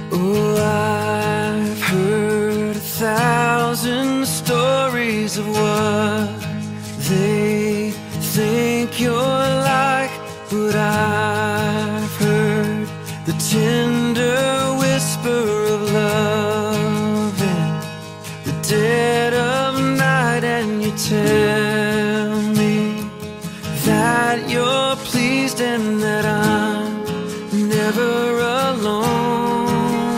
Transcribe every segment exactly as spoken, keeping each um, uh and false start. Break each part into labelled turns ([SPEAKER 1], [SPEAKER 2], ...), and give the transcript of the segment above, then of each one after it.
[SPEAKER 1] Oh, I've heard a thousand stories of what they think you're like, but I've heard the tender whisper of love in the dead of night, and you tell me that you're pleased and that I'm never alone.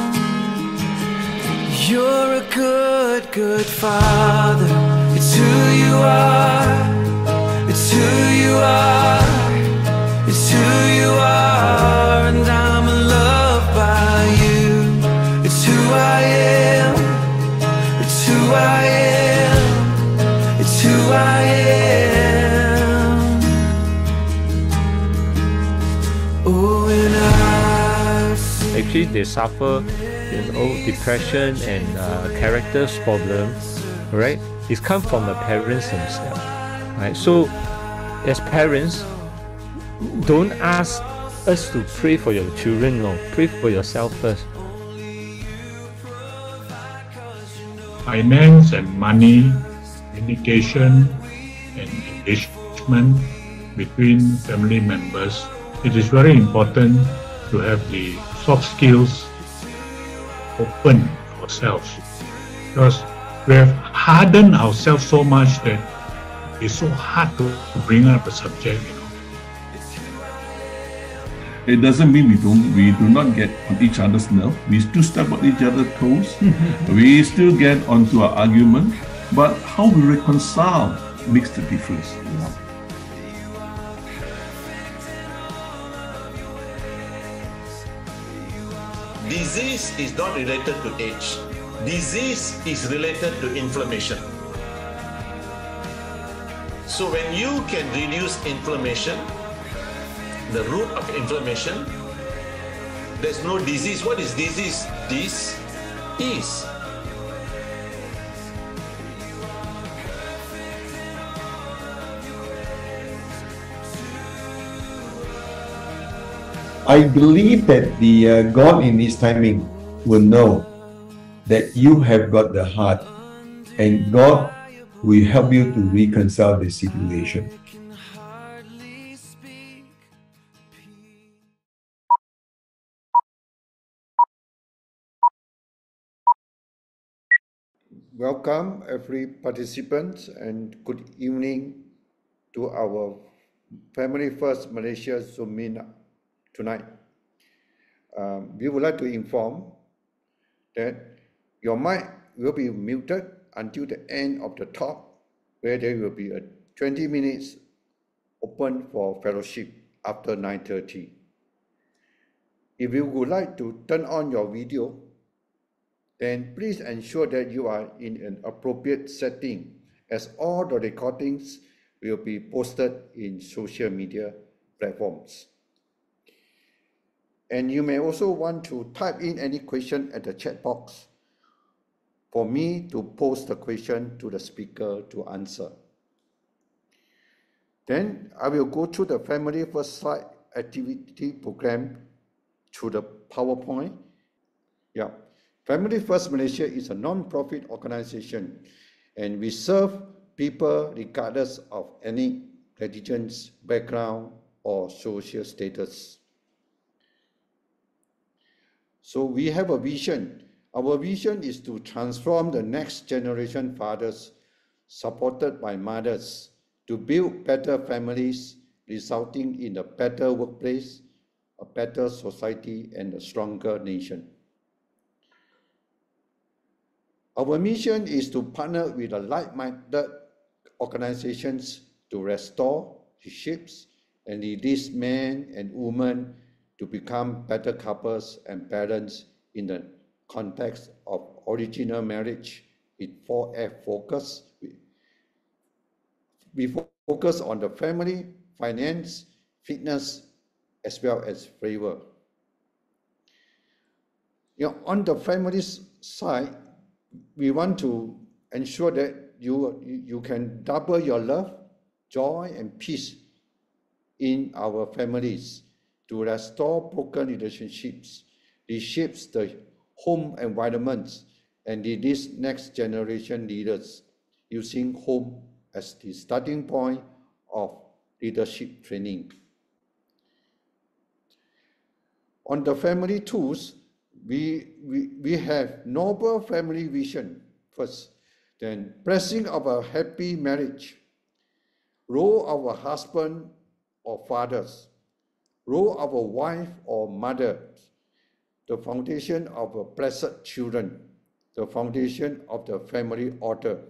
[SPEAKER 1] You're a good, good father. It's who you are. It's who you are. It's who you are. And I'm loved by you. It's who I am. It's who I am. It's who I am. Oh, and I see.
[SPEAKER 2] Actually, they suffer, you know, depression and uh, characters problem, right? It's come from the parents themselves, right? So, as parents, don't ask us to pray for your children, no. Pray for yourself first.
[SPEAKER 3] Finance and money, communication and engagement between family members. It is very important to have the soft skills open ourselves, because we have hardened ourselves so much that it's so hard to bring up a subject, you know.
[SPEAKER 4] It doesn't mean we don't we do not get on each other's nerve. We still step on each other's toes. We still get onto our argument, but how we reconcile makes the difference. You know?
[SPEAKER 5] Disease is not related to age. Disease is related to inflammation. So when you can reduce inflammation, the root of inflammation, there's no disease. What is disease? This is.
[SPEAKER 6] I believe that the uh, God in His timing will know that you have got the heart, and God will help you to reconcile the situation.
[SPEAKER 7] Welcome every participant, and good evening to our Family First Malaysia Zoom meeting tonight. Um, we would like to inform that your mic will be muted until the end of the talk, where there will be a twenty minutes open for fellowship after nine thirty. If you would like to turn on your video, then please ensure that you are in an appropriate setting, as all the recordings will be posted in social media platforms. And you may also want to type in any question at the chat box for me to post the question to the speaker to answer. Then I will go through the Family First Slide activity program through the PowerPoint. Yeah. Family First Malaysia is a non-profit organization, and we serve people regardless of any religion, background, or social status. So we have a vision. Our vision is to transform the next generation fathers, supported by mothers, to build better families, resulting in a better workplace, a better society, and a stronger nation. Our mission is to partner with the like-minded organizations to restore the ships and release men and women to become better couples and parents in the context of original marriage with four F focus. We focus on the family, finance, fitness, as well as flavor. You know, on the family side, we want to ensure that you, you can double your love, joy, and peace in our families to restore broken relationships, reshapes the home environments and release next generation leaders using home as the starting point of leadership training. On the family tools, we, we, we have noble family vision first, then blessing of a happy marriage, role of a husband or fathers, role of a wife or mother, the foundation of a blessed children, the foundation of the family order.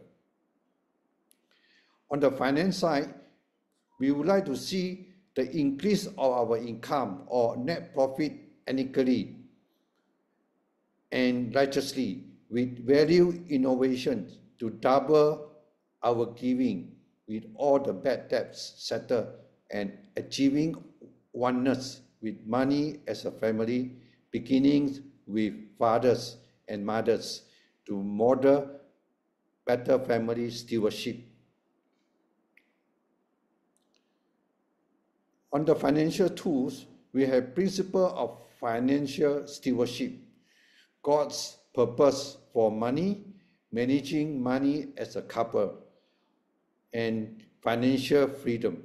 [SPEAKER 7] On the finance side, we would like to see the increase of our income or net profit ethically and righteously with value innovations to double our giving with all the bad debts settled and achieving oneness with money as a family, beginning with fathers and mothers to model better family stewardship. On the financial tools, we have principle of financial stewardship, God's purpose for money, managing money as a couple, and financial freedom.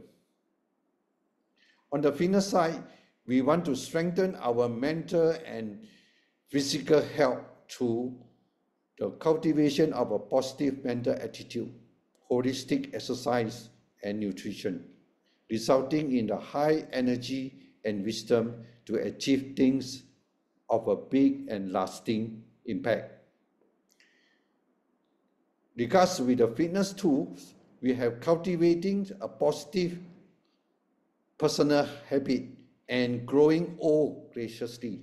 [SPEAKER 7] On the fitness side, we want to strengthen our mental and physical health through the cultivation of a positive mental attitude, holistic exercise, and nutrition, resulting in the high energy and wisdom to achieve things of a big and lasting impact. Regards with the fitness tools, we have cultivating a positive personal habit and growing old graciously.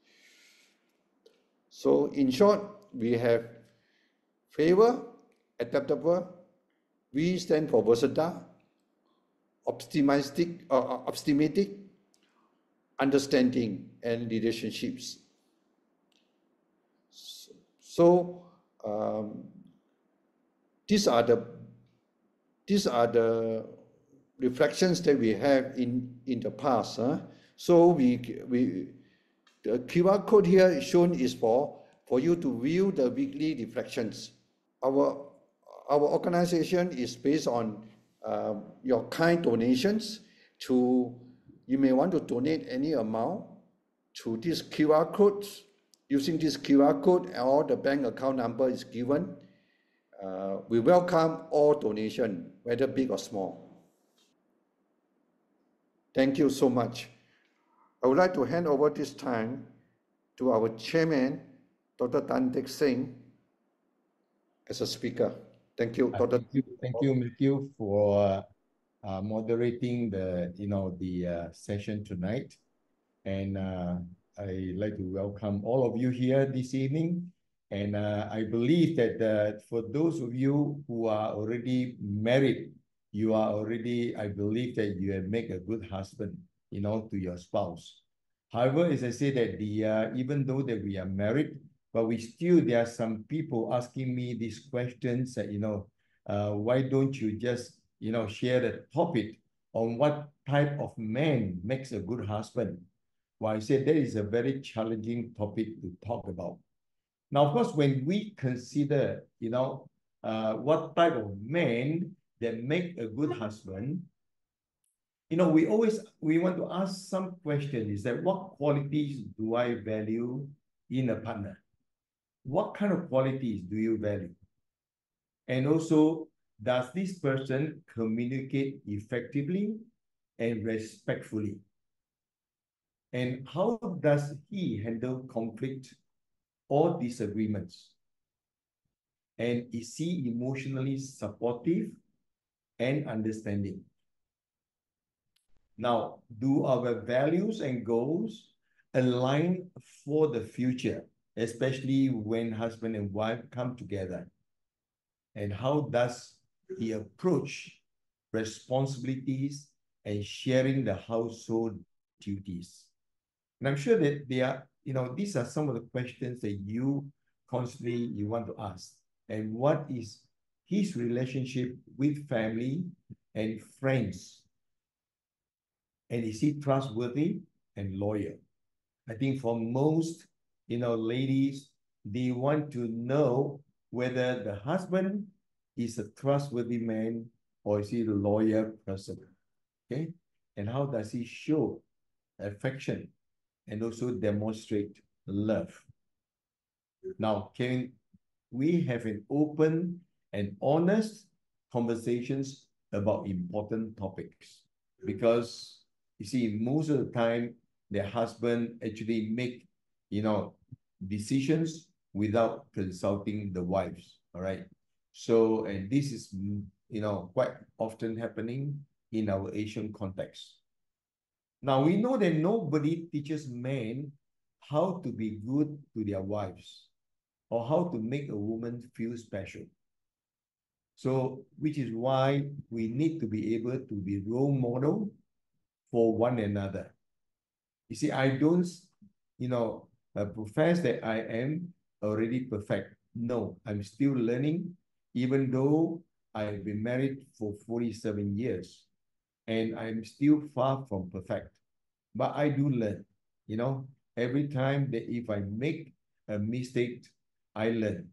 [SPEAKER 7] So in short, we have favor, adaptable, V stand for versatile, optimistic, uh, optimistic, understanding, and relationships. So um, these are the these are the reflections that we have in in the past. Huh? So we we the Q R code here shown is for for you to view the weekly reflections. Our our organization is based on uh, your kind donations. To you may want to donate any amount to this Q R code. Using this Q R code, or the bank account number is given. Uh, we welcome all donation, whether big or small. Thank you so much. I would like to hand over this time to our chairman, Doctor Tan Teck Seng, as a speaker. Thank you,
[SPEAKER 6] Uh,
[SPEAKER 7] Doctor
[SPEAKER 6] Thank you, thank you, Matthew, for uh, moderating the you know the uh, session tonight, and uh, I'd like to welcome all of you here this evening. And uh, I believe that uh, for those of you who are already married, you are already, I believe that you have made a good husband, you know, to your spouse. However, as I say that the uh, even though that we are married, but we still, there are some people asking me these questions that, you know, uh, why don't you just, you know, share the topic on what type of man makes a good husband? Well, I said that is a very challenging topic to talk about. Now, of course, when we consider, you know, uh, what type of man that make a good husband, you know, we always, we want to ask some question is that what qualities do I value in a partner? What kind of qualities do you value? And also, does this person communicate effectively and respectfully? And how does he handle conflict or disagreements? And is he emotionally supportive and understanding? Now, do our values and goals align for the future, especially when husband and wife come together? And how does he approach responsibilities and sharing the household duties? And I'm sure that they are, you know, these are some of the questions that you constantly you want to ask. And what is his relationship with family and friends? And is he trustworthy and loyal? I think for most, you know, ladies they want to know whether the husband is a trustworthy man or is he a loyal person. Okay? And how does he show affection and also demonstrate love? Now, can we have an open and honest conversations about important topics? Because you see, most of the time, the husband actually make, you know, decisions without consulting the wives. All right. So, and this is, you know, quite often happening in our Asian context. Now, we know that nobody teaches men how to be good to their wives or how to make a woman feel special. So, which is why we need to be able to be role model for one another. You see, I don't, you know, uh, profess that I am already perfect. No, I'm still learning, even though I've been married for forty-seven years and I'm still far from perfect. But I do learn, you know, every time that if I make a mistake, I learn.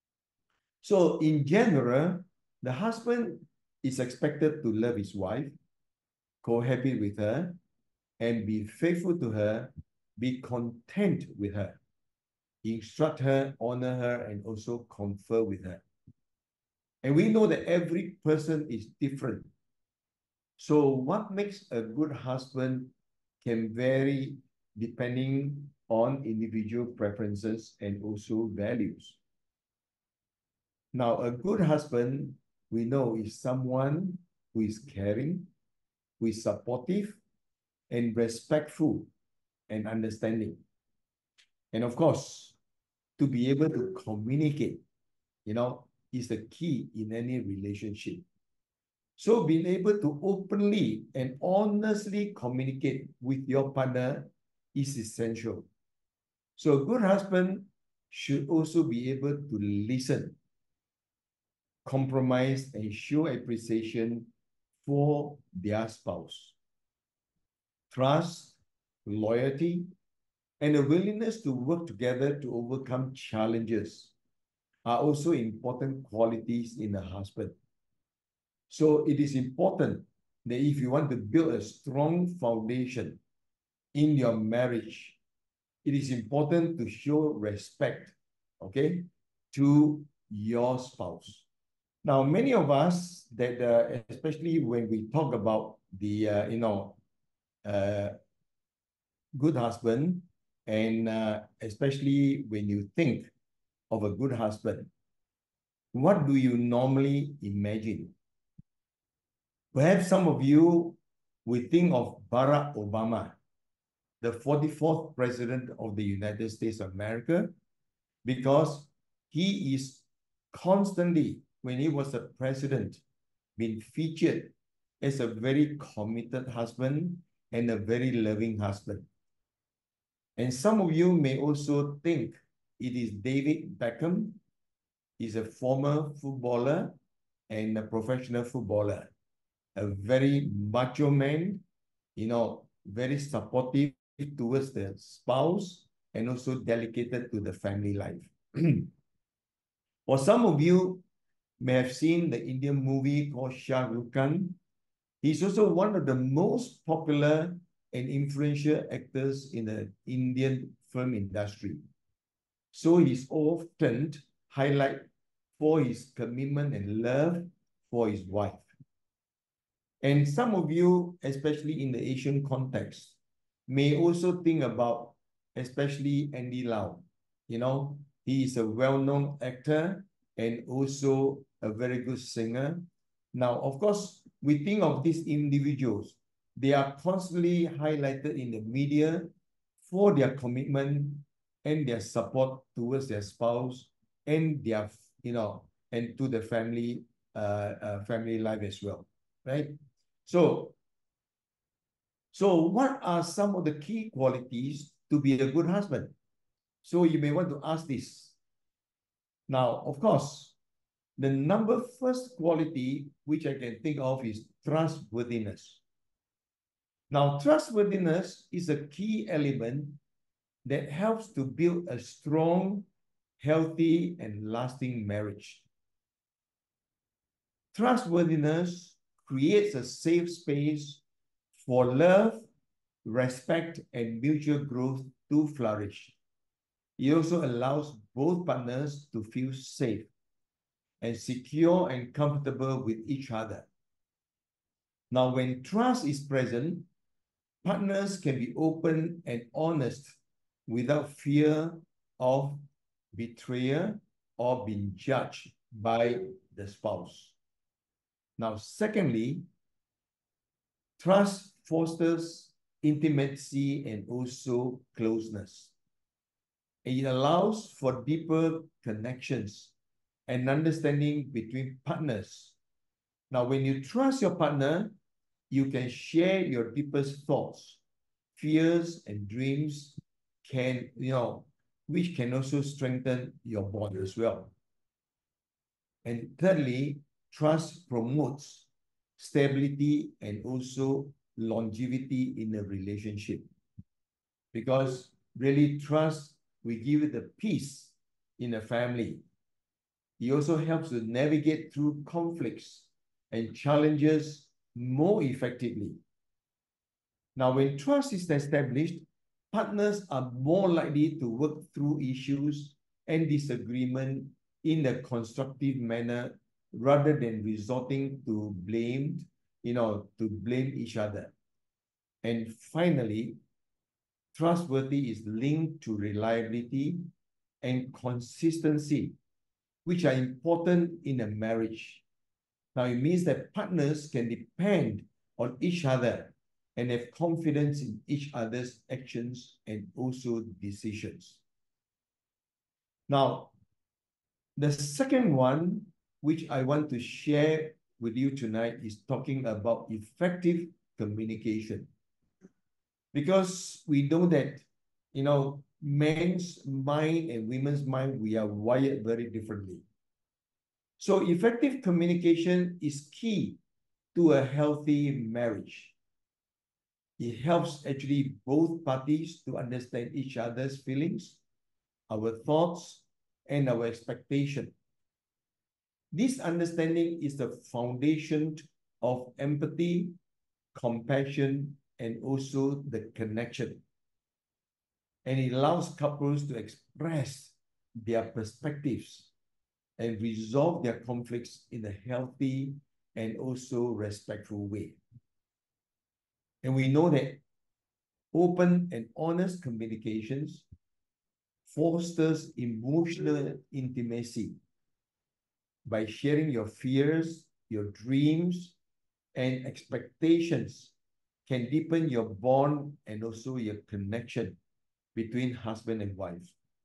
[SPEAKER 6] So in general, the husband is expected to love his wife, cohabit with her, and be faithful to her, be content with her, instruct her, honor her, and also confer with her. And we know that every person is different. So what makes a good husband can vary depending on individual preferences and also values. Now, a good husband, we know, is someone who is caring, who is supportive, and respectful and understanding. And of course, to be able to communicate, you know, is the key in any relationship. So being able to openly and honestly communicate with your partner is essential. So a good husband should also be able to listen, compromise, and show appreciation for their spouse. Trust, loyalty, and a willingness to work together to overcome challenges are also important qualities in a husband. So it is important that if you want to build a strong foundation in your marriage, it is important to show respect, okay, to your spouse. Now, many of us that, uh, especially when we talk about the, uh, you know, uh, good husband, and uh, especially when you think of a good husband, what do you normally imagine? Perhaps some of you will think of Barack Obama, the forty-fourth president of the United States of America, because he is constantly, when he was a president, been featured as a very committed husband and a very loving husband. And some of you may also think it is David Beckham. He's a former footballer and a professional footballer, a very macho man, you know, very supportive towards the spouse and also dedicated to the family life. Or some of you may have seen the Indian movie called Shah Rukh Khan. He's also one of the most popular and influential actors in the Indian film industry. So he's often highlighted for his commitment and love for his wife. And some of you, especially in the Asian context, may also think about, especially Andy Lau. You know, he is a well-known actor and also a very good singer. Now, of course, we think of these individuals. They are constantly highlighted in the media for their commitment and their support towards their spouse and their, you know, and to the family, uh, uh, family life as well, right? So, so what are some of the key qualities to be a good husband? So you may want to ask this. Now, of course, the number first quality which I can think of is trustworthiness. Now, trustworthiness is a key element that helps to build a strong healthy and lasting marriage. Trustworthiness creates a safe space for love, respect, and mutual growth to flourish. It also allows both partners to feel safe and secure and comfortable with each other. Now, when trust is present, partners can be open and honest without fear of betrayal or being judged by the spouse. Now, secondly, trust fosters intimacy and also closeness. It allows for deeper connections and understanding between partners. Now, when you trust your partner, you can share your deepest thoughts, fears, and dreams, can, you know, which can also strengthen your bond as well. And thirdly, trust promotes stability and also longevity in a relationship. Because really, trust will give it the peace in a family. It also helps to navigate through conflicts and challenges more effectively. Now, when trust is established, partners are more likely to work through issues and disagreement in a constructive manner rather than resorting to blame, you know, to blame each other. And finally, trustworthy is linked to reliability and consistency, which are important in a marriage. Now, it means that partners can depend on each other and have confidence in each other's actions and also decisions. Now, the second one, which I want to share with you tonight, is talking about effective communication. Because we know that, you know, men's mind and women's mind, we are wired very differently. So effective communication is key to a healthy marriage. It helps actually both parties to understand each other's feelings, our thoughts, and our expectation. This understanding is the foundation of empathy, compassion, and also the connection. And it allows couples to express their perspectives and resolve their conflicts in a healthy and also respectful way. And we know that open and honest communications fosters emotional intimacy by sharing your fears, your dreams, and expectations can deepen your bond and also your connection between husband and wife.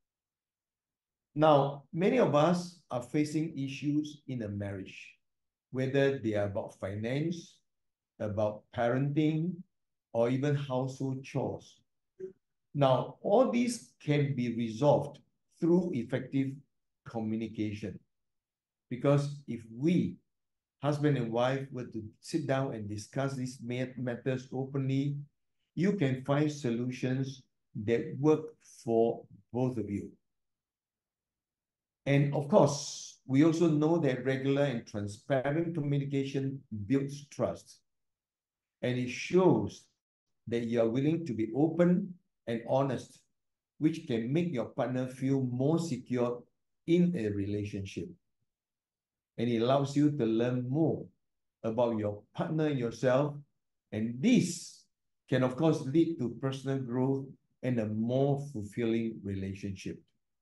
[SPEAKER 6] Now, many of us are facing issues in a marriage, whether they are about finance, about parenting, or even household chores. Now, all these can be resolved through effective communication. Because if we, husband and wife, were to sit down and discuss these matters openly, you can find solutions that work for both of you. And of course, we also know that regular and transparent communication builds trust. And it shows that you are willing to be open and honest, which can make your partner feel more secure in a relationship. And it allows you to learn more about your partner and yourself. And this can, of course, lead to personal growth and a more fulfilling relationship.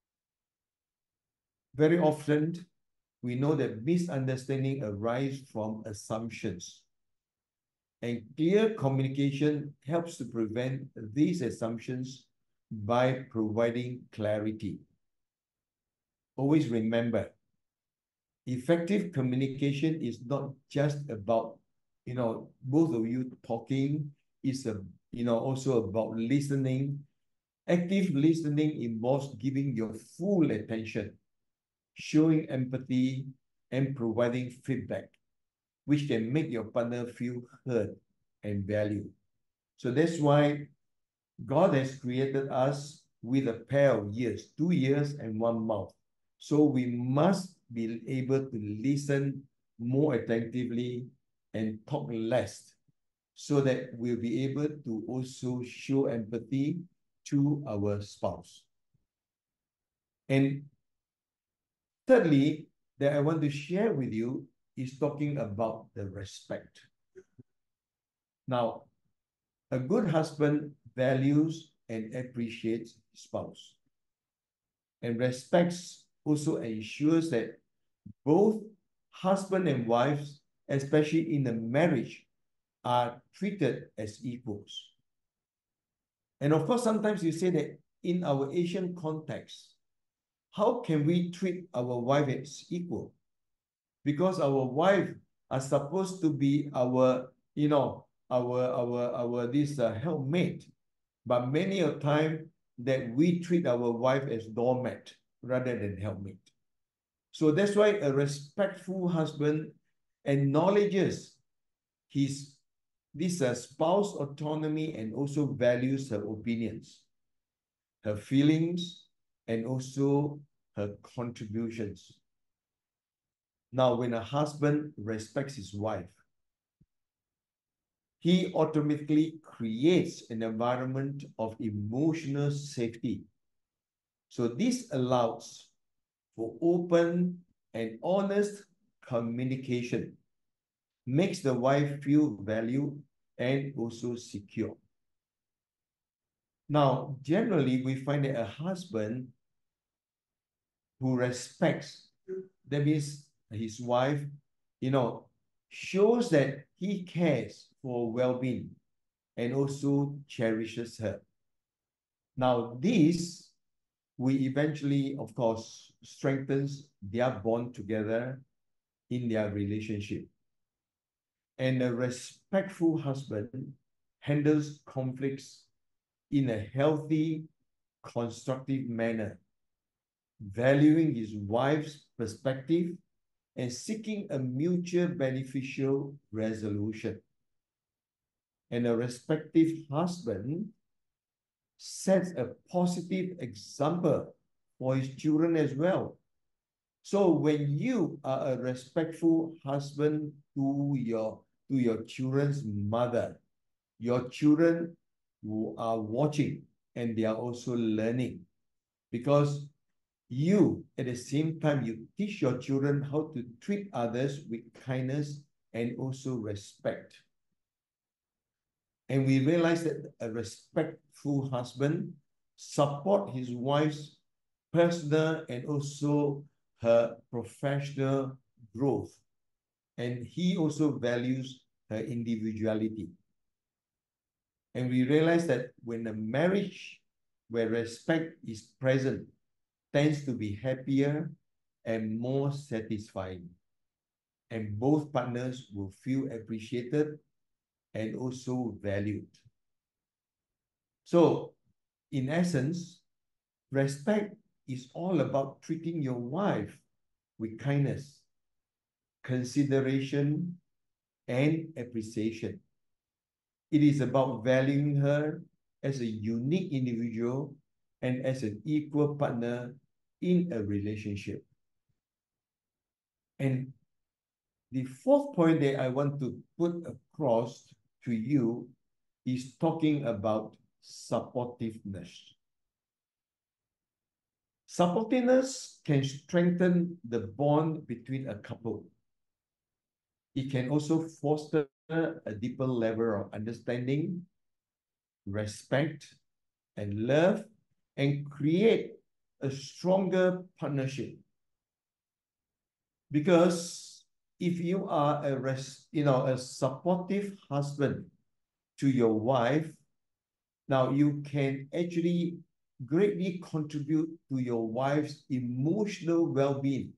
[SPEAKER 6] Very often, we know that misunderstanding arises from assumptions. And clear communication helps to prevent these assumptions by providing clarity. Always remember, effective communication is not just about, you know, both of you talking. It's a, you know, also about listening. Active listening involves giving your full attention, showing empathy, and providing feedback, which can make your partner feel heard and valued. So that's why God has created us with a pair of ears, two ears and one mouth. So we must be able to listen more attentively and talk less so that we'll be able to also show empathy to our spouse. And thirdly, that I want to share with you is talking about the respect. Now, a good husband values and appreciates his spouse, and respects also ensures that both husband and wives, especially in a marriage, are treated as equals. And of course, sometimes you say that in our Asian context, how can we treat our wife as equal? Because our wife are supposed to be our, you know, our our our this uh, helpmate, but many a time that we treat our wife as doormat rather than helpmate. So that's why a respectful husband acknowledges his this uh, spouse autonomy and also values her opinions, her feelings, and also her contributions. Now, when a husband respects his wife, he automatically creates an environment of emotional safety. So this allows for open and honest communication, makes the wife feel valued and also secure. Now, generally, we find that a husband who respects, that means his wife, you know, shows that he cares for well-being and also cherishes her. Now, this will eventually, of course, strengthens their bond together in their relationship. And a respectful husband handles conflicts in a healthy, constructive manner, valuing his wife's perspective and seeking a mutual beneficial resolution. And a respective husband sets a positive example for his children as well. So when you are a respectful husband to your, to your children's mother, your children who are watching and they are also learning, because you, at the same time, you teach your children how to treat others with kindness and also respect. And we realize that a respectful husband support his wife's personal and also her professional growth. And he also values her individuality. And we realize that when a marriage where respect is present tends to be happier and more satisfying. And both partners will feel appreciated and also valued. So, in essence, respect is all about treating your wife with kindness, consideration, and appreciation. It is about valuing her as a unique individual and as an equal partner in a relationship. And the fourth point that I want to put across to you is talking about supportiveness. Supportiveness can strengthen the bond between a couple. It can also foster a deeper level of understanding, respect, and love, and create a stronger partnership. Because if you are a res, you know, a supportive husband to your wife, now you can actually greatly contribute to your wife's emotional well-being.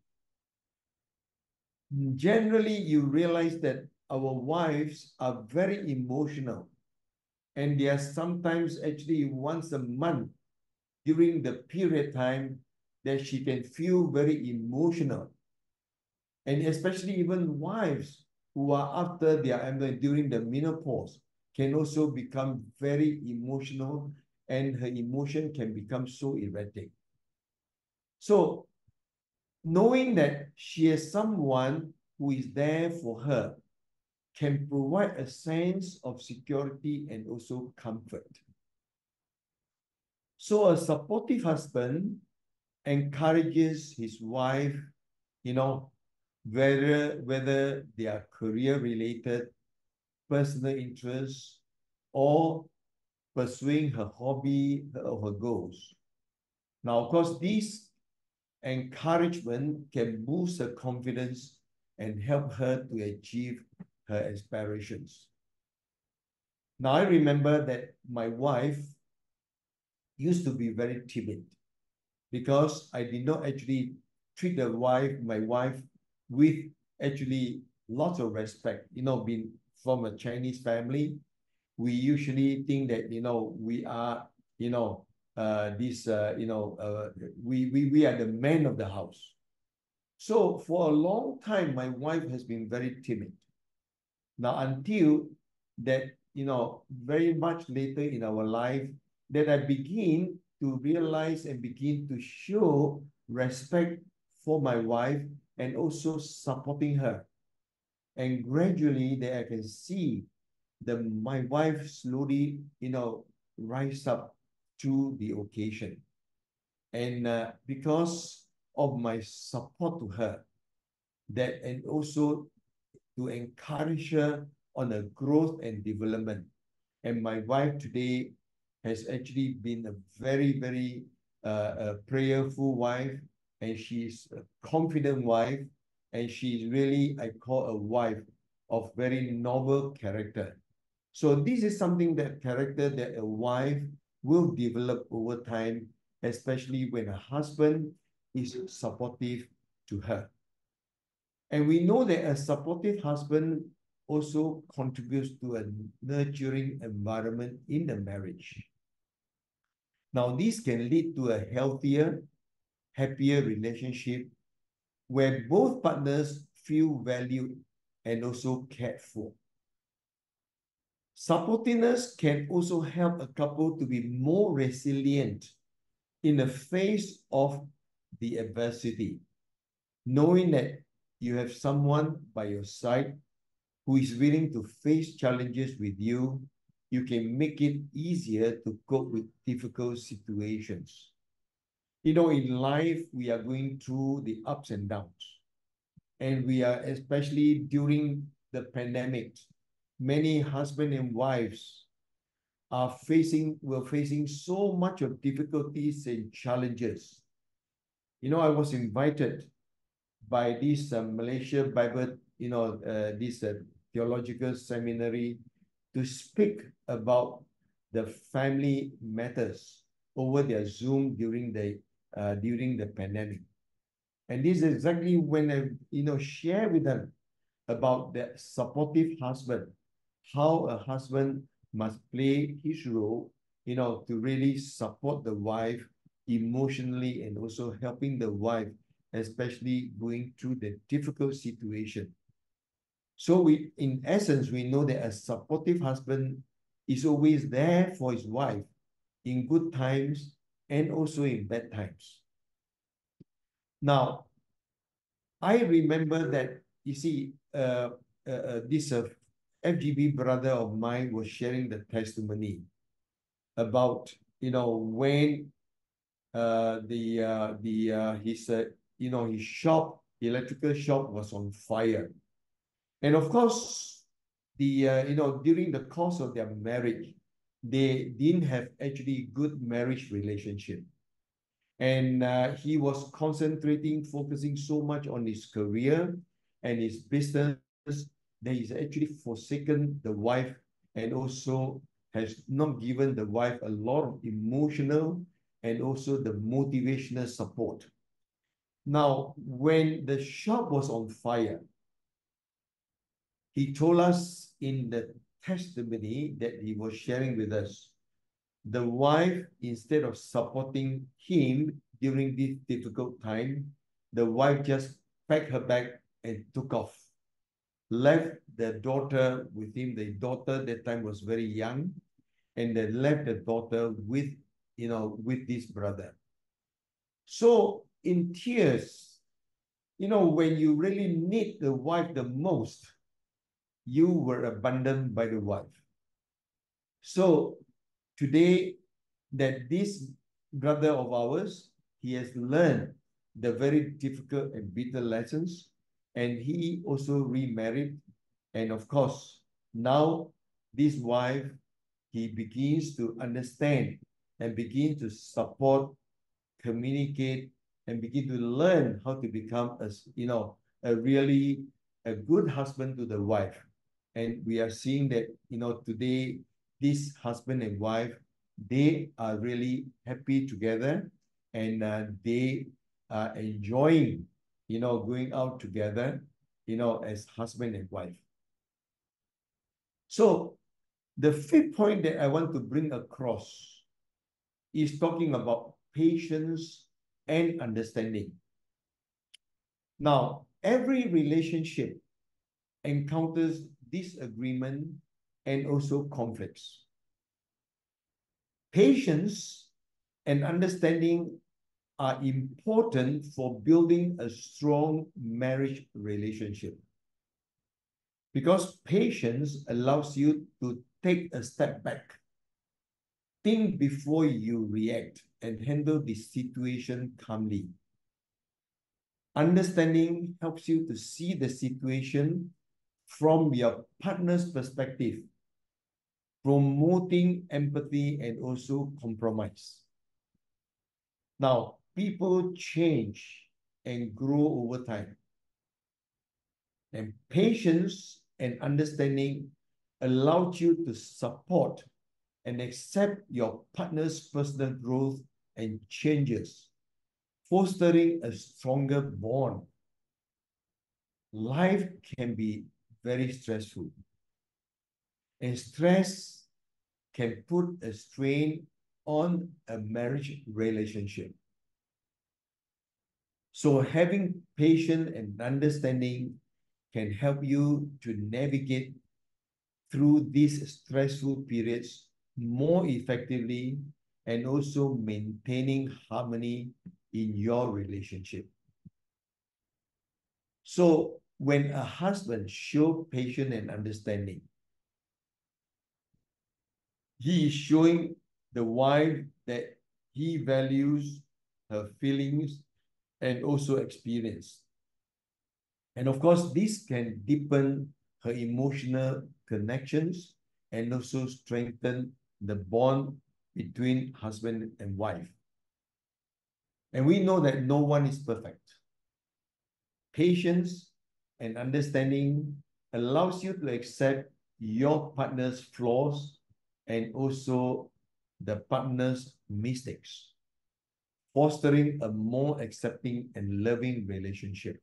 [SPEAKER 6] Generally, you realize that our wives are very emotional, and they are sometimes actually once a month during the period time that she can feel very emotional. And especially even wives who are after their during the menopause can also become very emotional, and her emotion can become so erratic. So knowing that she has someone who is there for her can provide a sense of security and also comfort. So a supportive husband encourages his wife, you know, whether, whether they are career related, personal interests, or pursuing her hobby or her goals. Now, of course, this encouragement can boost her confidence and help her to achieve her aspirations. Now, I remember that my wife used to be very timid because I did not actually treat the wife, my wife, with actually lots of respect. You know, being from a Chinese family, we usually think that, you know, we are, you know, uh, this, uh, you know, uh, we, we, we are the men of the house. So for a long time, my wife has been very timid. Now, until that, you know, very much later in our life, that I begin to realize and begin to show respect for my wife and also supporting her. And gradually that I can see the my wife slowly, you know, rise up to the occasion. And uh, because of my support to her, that and also to encourage her on her growth and development. And my wife today has actually been a very, very uh, a prayerful wife, and she's a confident wife, and she's really, I call a wife of very noble character. So this is something that character that a wife will develop over time, especially when a husband is supportive to her. And we know that a supportive husband also contributes to a nurturing environment in the marriage. Now, this can lead to a healthier, happier relationship where both partners feel valued and also cared for. Supportiveness can also help a couple to be more resilient in the face of the adversity, knowing that you have someone by your side who is willing to face challenges with you. You can make it easier to cope with difficult situations. You know, in life, we are going through the ups and downs. And we are, especially during the pandemic, many husband and wives are facing, were facing so much of difficulties and challenges. You know, I was invited by this uh, Malaysia Bible, you know, uh, this uh, theological seminary to speak about the family matters over their Zoom during the uh, during the pandemic. And this is exactly when I, you know, share with them about the supportive husband, how a husband must play his role, you know, to really support the wife emotionally and also helping the wife, especially going through the difficult situation. So we, in essence, we know that a supportive husband is always there for his wife in good times and also in bad times. Now, I remember that, you see, uh, uh, uh, this uh, F G B brother of mine was sharing the testimony about, you know, when uh, the uh, the uh, his uh, you know his shop, electrical shop was on fire, and of course, the uh, you know during the course of their marriage, they didn't have actually good marriage relationship. And uh, he was concentrating, focusing so much on his career and his business that he's actually forsaken the wife and also has not given the wife a lot of emotional and also the motivational support. Now, when the shop was on fire, he told us in the testimony that he was sharing with us, the wife, instead of supporting him during this difficult time, the wife just packed her bag and took off, left the daughter with him. The daughter that time was very young, and they left the daughter with, you know, with this brother. So in tears, you know, when you really need the wife the most, you were abandoned by the wife. So today, that this brother of ours, he has learned the very difficult and bitter lessons, and he also remarried. And of course, now this wife, he begins to understand and begin to support, communicate, and begin to learn how to become a, you know, a really a good husband to the wife. And we are seeing that, you know, today, this husband and wife, they are really happy together, and uh, they are enjoying, you know, going out together, you know, as husband and wife. So the fifth point that I want to bring across is talking about patience and understanding. Now, every relationship encounters disagreement and also conflicts. Patience and understanding are important for building a strong marriage relationship, because patience allows you to take a step back, think before you react, and handle the situation calmly. Understanding helps you to see the situation from your partner's perspective, promoting empathy and also compromise. Now, people change and grow over time, and patience and understanding allows you to support and accept your partner's personal growth and changes, fostering a stronger bond. Life can be very stressful, and stress can put a strain on a marriage relationship. So having patience and understanding can help you to navigate through these stressful periods more effectively, and also maintaining harmony in your relationship. So when a husband shows patience and understanding, he is showing the wife that he values her feelings and also experience. And of course, this can deepen her emotional connections and also strengthen the bond between husband and wife. And we know that no one is perfect. Patience and understanding allows you to accept your partner's flaws and also the partner's mistakes, fostering a more accepting and loving relationship.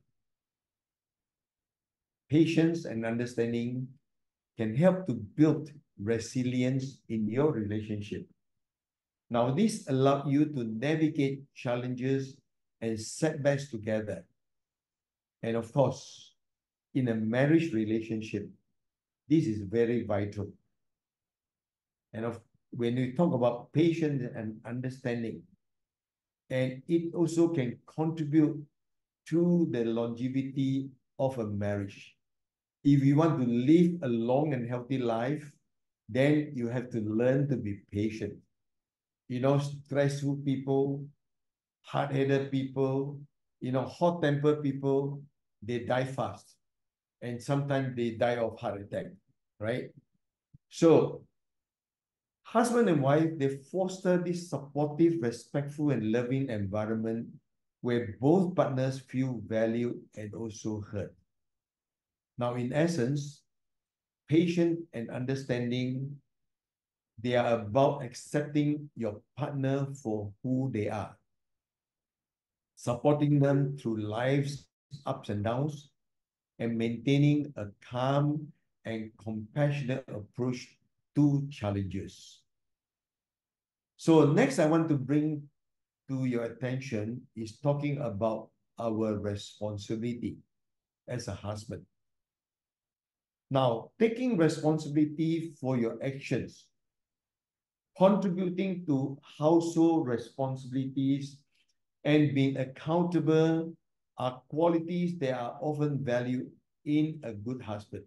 [SPEAKER 6] Patience and understanding can help to build resilience in your relationship. Now, this allows you to navigate challenges and setbacks together. And of course, in a marriage relationship, this is very vital. And of, when we talk about patience and understanding, and it also can contribute to the longevity of a marriage. If you want to live a long and healthy life, then you have to learn to be patient. You know, stressful people, hard-headed people, you know, hot-tempered people, they die fast. And sometimes they die of heart attack, right? So husband and wife, they foster this supportive, respectful, and loving environment where both partners feel valued and also heard. Now, in essence, patience and understanding, they are about accepting your partner for who they are, supporting them through life's ups and downs, and maintaining a calm and compassionate approach to challenges. So next, I want to bring to your attention is talking about our responsibility as a husband. Now, taking responsibility for your actions, contributing to household responsibilities, and being accountable are qualities that are often valued in a good husband.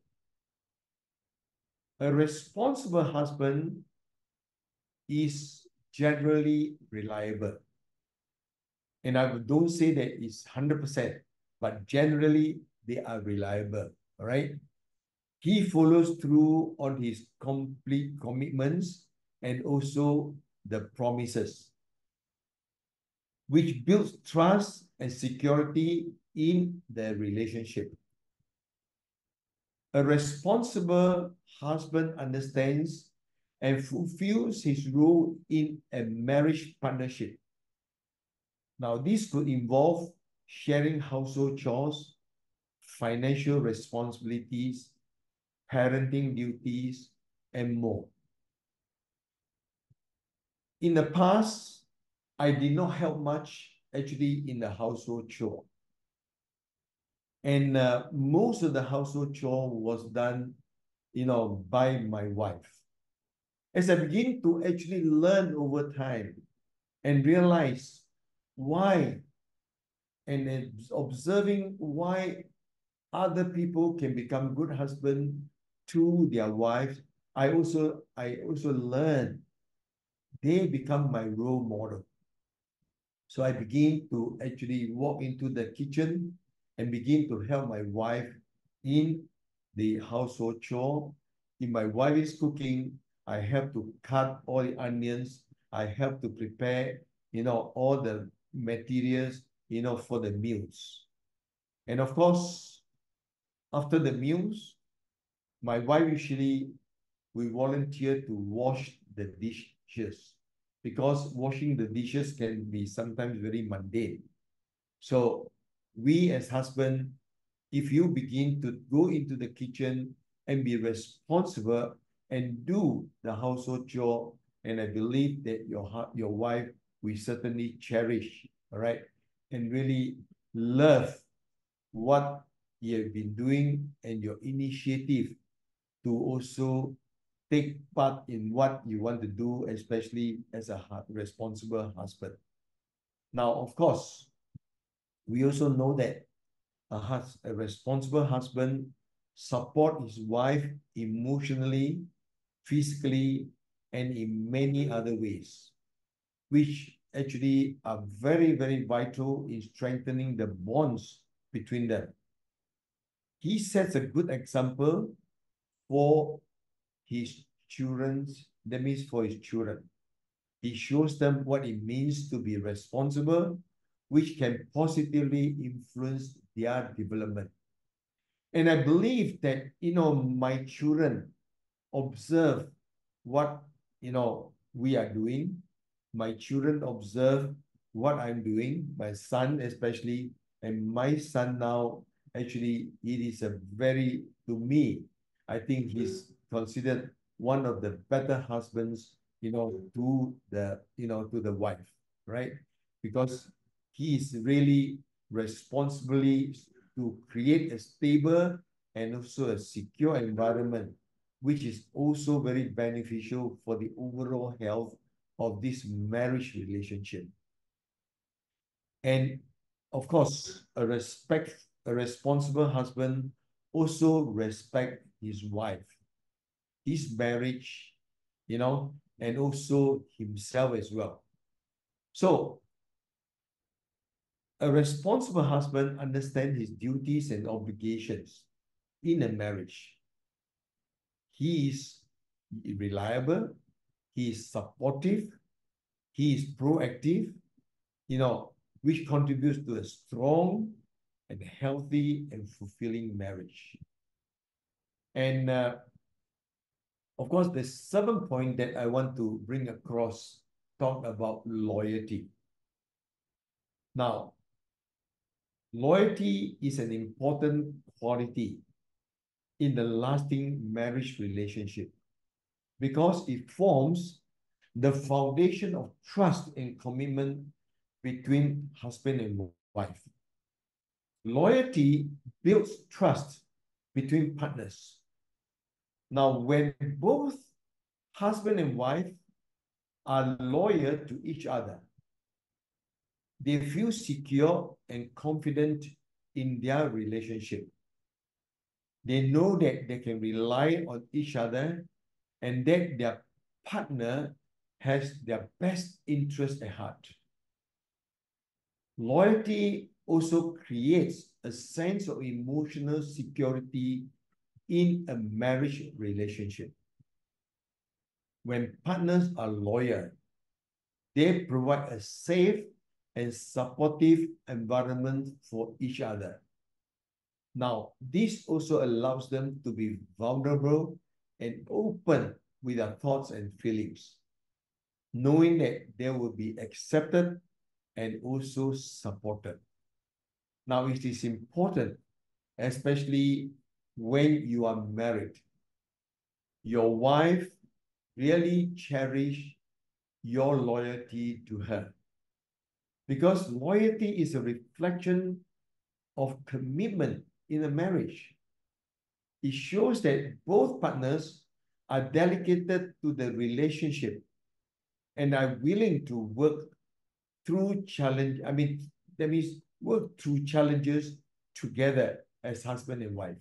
[SPEAKER 6] A responsible husband is generally reliable. And I don't say that it's one hundred percent, but generally they are reliable, all right? He follows through on his complete commitments and also the promises, which builds trust and security in the relationship. A responsible husband understands and fulfills his role in a marriage partnership. Now, this could involve sharing household chores, financial responsibilities, parenting duties, and more. In the past, I did not help much actually in the household chore. And uh, most of the household chore was done, you know, by my wife. As I begin to actually learn over time and realize why, and observing why other people can become good husband to their wives, I also I also learn they become my role model. So I begin to actually walk into the kitchen and begin to help my wife in the household chore. If my wife is cooking, I help to cut all the onions. I help to prepare, you know, all the materials, you know, for the meals. And of course, after the meals, my wife usually will volunteer to wash the dishes because washing the dishes can be sometimes very mundane. So we as husband, if you begin to go into the kitchen and be responsible and do the household chore, and I believe that your your wife will certainly cherish, all right, and really love what you have been doing and your initiative to also take part in what you want to do, especially as a responsible husband. Now, of course, we also know that a, hus a responsible husband support his wife emotionally, physically, and in many other ways, which actually are very, very vital in strengthening the bonds between them. He sets a good example for his children's, that means for his children. He shows them what it means to be responsible, which can positively influence their development. And I believe that, you know, my children observe what, you know, we are doing. My children observe what I'm doing, my son especially, and my son now, actually, it is a very, to me, I think he's considered one of the better husbands, you know, to the, you know, to the wife, right? Because he is really responsibly to create a stable and also a secure environment, which is also very beneficial for the overall health of this marriage relationship. And of course, a respect, a responsible husband also respect his wife, his marriage, you know, and also himself as well. So a responsible husband understands his duties and obligations in a marriage. He is reliable, he is supportive, he is proactive, you know, which contributes to a strong and healthy and fulfilling marriage. And uh, of course, the seventh point that I want to bring across talk about loyalty. Now, loyalty is an important quality in the lasting marriage relationship because it forms the foundation of trust and commitment between husband and wife. Loyalty builds trust between partners. Now, when both husband and wife are loyal to each other, they feel secure and confident in their relationship. They know that they can rely on each other and that their partner has their best interest at heart. Loyalty also creates a sense of emotional security in a marriage relationship. When partners are loyal, they provide a safe and supportive environment for each other. Now, this also allows them to be vulnerable and open with their thoughts and feelings, knowing that they will be accepted and also supported. Now, it is important, especially when you are married, your wife really cherish your loyalty to her. Because loyalty is a reflection of commitment in a marriage. It shows that both partners are dedicated to the relationship and are willing to work through challenge. I mean, that means work through challenges together as husband and wife.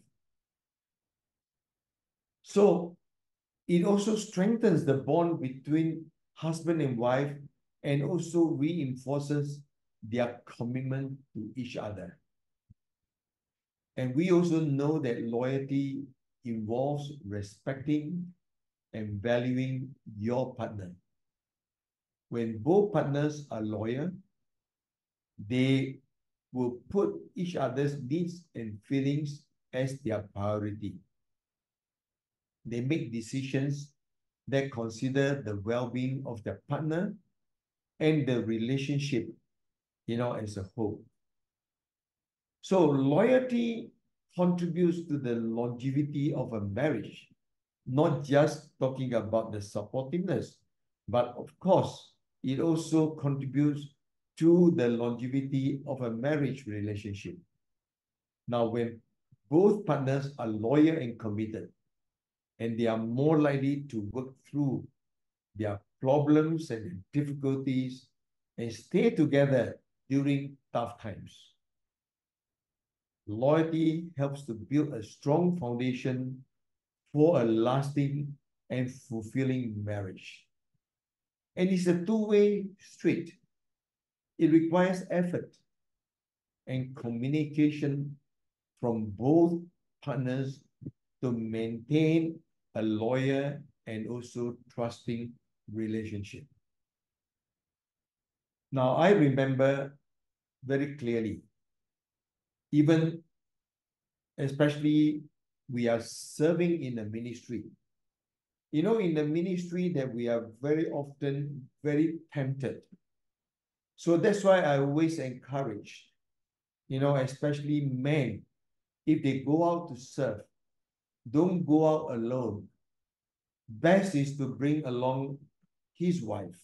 [SPEAKER 6] So it also strengthens the bond between husband and wife and also reinforces their commitment to each other. And we also know that loyalty involves respecting and valuing your partner. When both partners are loyal, they will put each other's needs and feelings as their priority. They make decisions that consider the well-being of their partner and the relationship, you know, as a whole. So loyalty contributes to the longevity of a marriage, not just talking about the supportiveness, but of course, it also contributes to the longevity of a marriage relationship. Now, when both partners are loyal and committed, and they are more likely to work through their problems and difficulties and stay together during tough times. Loyalty helps to build a strong foundation for a lasting and fulfilling marriage. And it's a two-way street. It requires effort and communication from both partners to maintain a loyal and also trusting relationship. Now, I remember very clearly, even especially we are serving in a ministry. You know, in the ministry that we are very often very tempted. So that's why I always encourage, you know, especially men, if they go out to serve, don't go out alone. Best is to bring along his wife.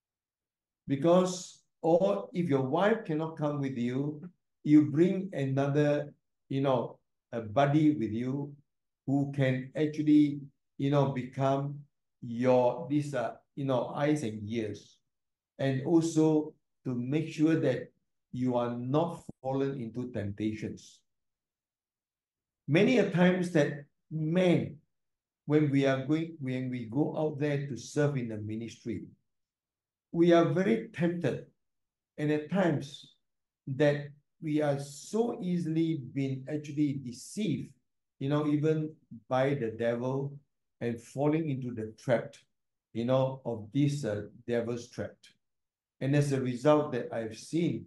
[SPEAKER 6] Because, or if your wife cannot come with you, you bring another, you know, a buddy with you who can actually, you know, become your, these, uh, you know, eyes and ears. And also to make sure that you are not fallen into temptations. Many a times that men, when we are going, when we go out there to serve in the ministry, we are very tempted, and at times that we are so easily being actually deceived, you know, even by the devil and falling into the trap, you know, of this uh, devil's trap. And as a result that I've seen,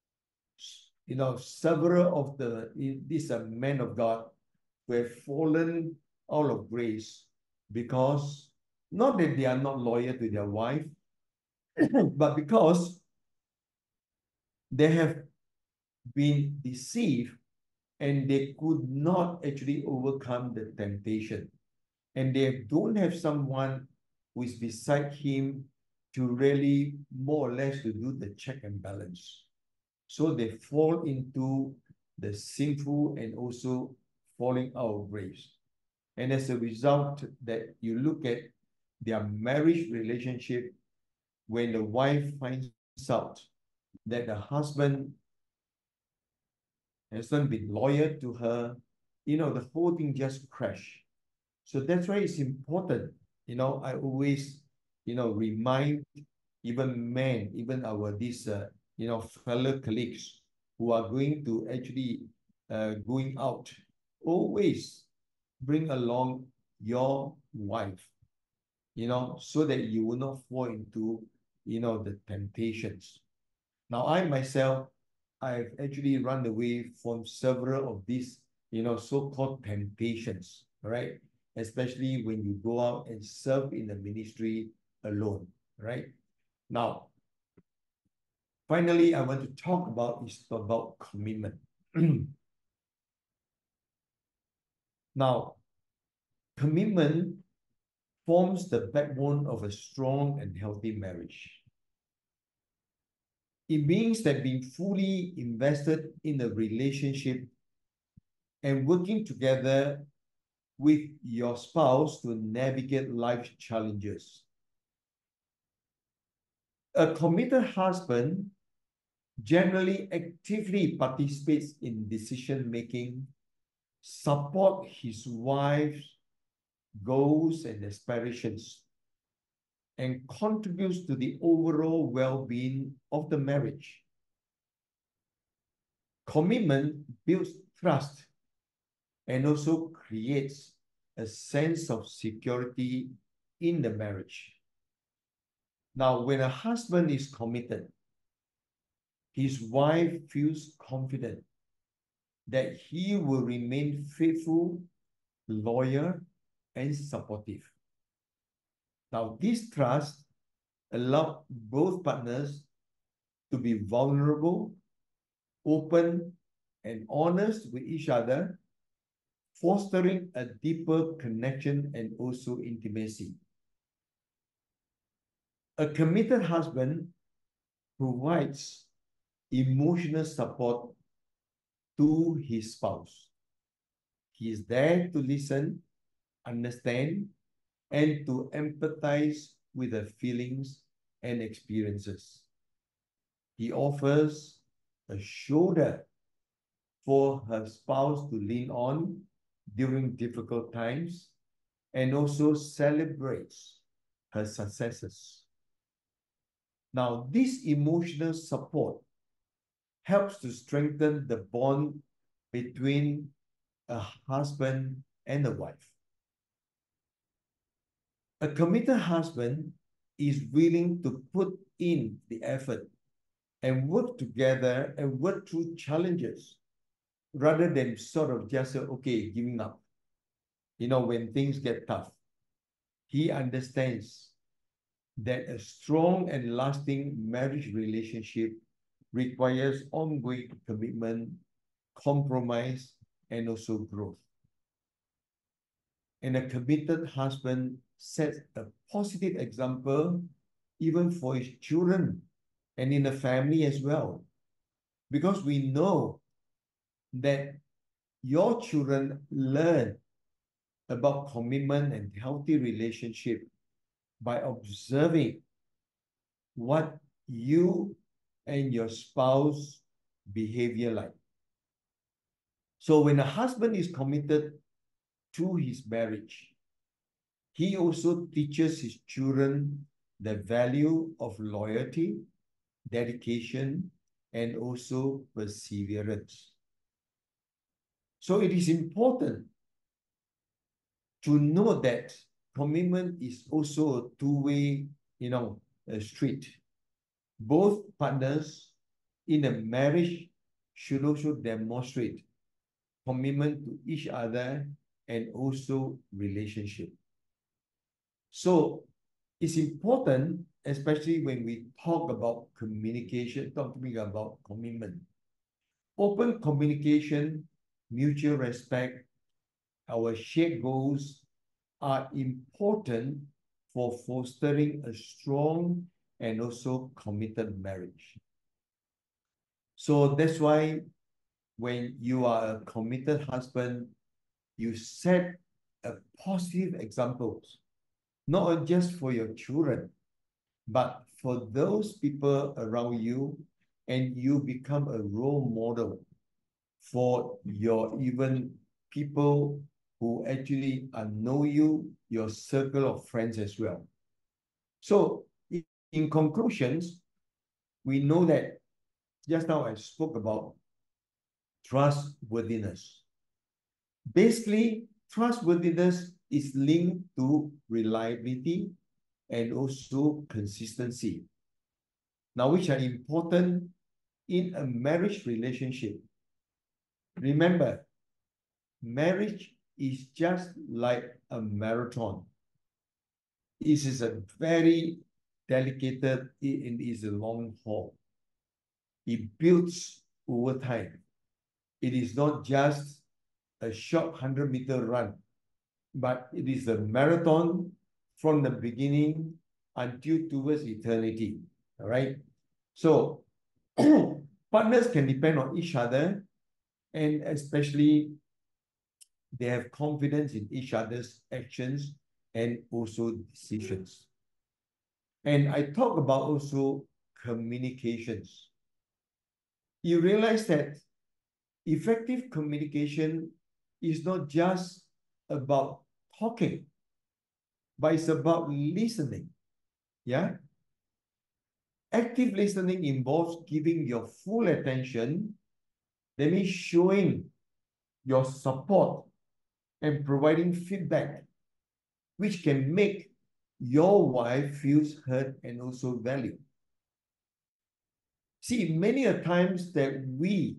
[SPEAKER 6] you know, several of the, these are men of God who have fallen out of grace because not that they are not loyal to their wife, but because they have been deceived and they could not actually overcome the temptation. And they don't have someone who is beside him to really more or less to do the check and balance. So they fall into the sinful and also falling out of grace. And as a result, that you look at their marriage relationship, when the wife finds out that the husband hasn't been loyal to her, you know, the whole thing just crash. So that's why it's important. You know, I always, you know, remind even men, even our these, uh, you know, fellow colleagues who are going to actually uh, going out, always bring along your wife, you know, so that you will not fall into, you know, the temptations. Now, I myself, I've actually run away from several of these, you know, so-called temptations, right? Especially when you go out and serve in the ministry alone, right? Now, finally, I want to talk about is about commitment. Now, commitment forms the backbone of a strong and healthy marriage. It means that being fully invested in a relationship and working together with your spouse to navigate life's challenges. A committed husband generally actively participates in decision making, support his wife's goals and aspirations, and contributes to the overall well-being of the marriage. Commitment builds trust and also creates a sense of security in the marriage. Now, when a husband is committed, his wife feels confident that he will remain faithful, loyal, and supportive. Now, this trust allows both partners to be vulnerable, open, and honest with each other, fostering a deeper connection and also intimacy. A committed husband provides emotional support to his spouse. He is there to listen, understand, and to empathize with their feelings and experiences. He offers a shoulder for her spouse to lean on during difficult times and also celebrates her successes. Now, this emotional support helps to strengthen the bond between a husband and a wife. A committed husband is willing to put in the effort and work together and work through challenges rather than sort of just say, okay, giving up. You know, when things get tough, he understands that a strong and lasting marriage relationship requires ongoing commitment, compromise, and also growth. And a committed husband sets a positive example even for his children and in the family as well. Because we know that your children learn about commitment and healthy relationship by observing what you and your spouse behavior like. So when a husband is committed to his marriage, he also teaches his children the value of loyalty, dedication, and also perseverance. So it is important to know that commitment is also a two-way, you know, a street. Both partners in a marriage should also demonstrate commitment to each other and also relationship. So it's important, especially when we talk about communication, talking about commitment. Open communication, mutual respect, our shared goals are important for fostering a strong and also committed marriage. So that's why when you are a committed husband, you set a positive examples, not just for your children, but for those people around you and you become a role model for your even people who actually uh, know you, your circle of friends as well. So in, in conclusions, we know that just now I spoke about trustworthiness. Basically, trustworthiness is linked to reliability and also consistency. Now, which are important in a marriage relationship. Remember, marriage is just like a marathon. It is a very delicate and it is a long haul. It builds over time. It is not just a short hundred meter run, but it is a marathon from the beginning until towards eternity. All right. So partners can depend on each other, and especially they have confidence in each other's actions and also decisions. And I talk about also communications. You realize that effective communication is not just about talking, but it's about listening. Yeah. Active listening involves giving your full attention. That means showing your support and providing feedback, which can make your wife feels heard and also valued. See, many a times that we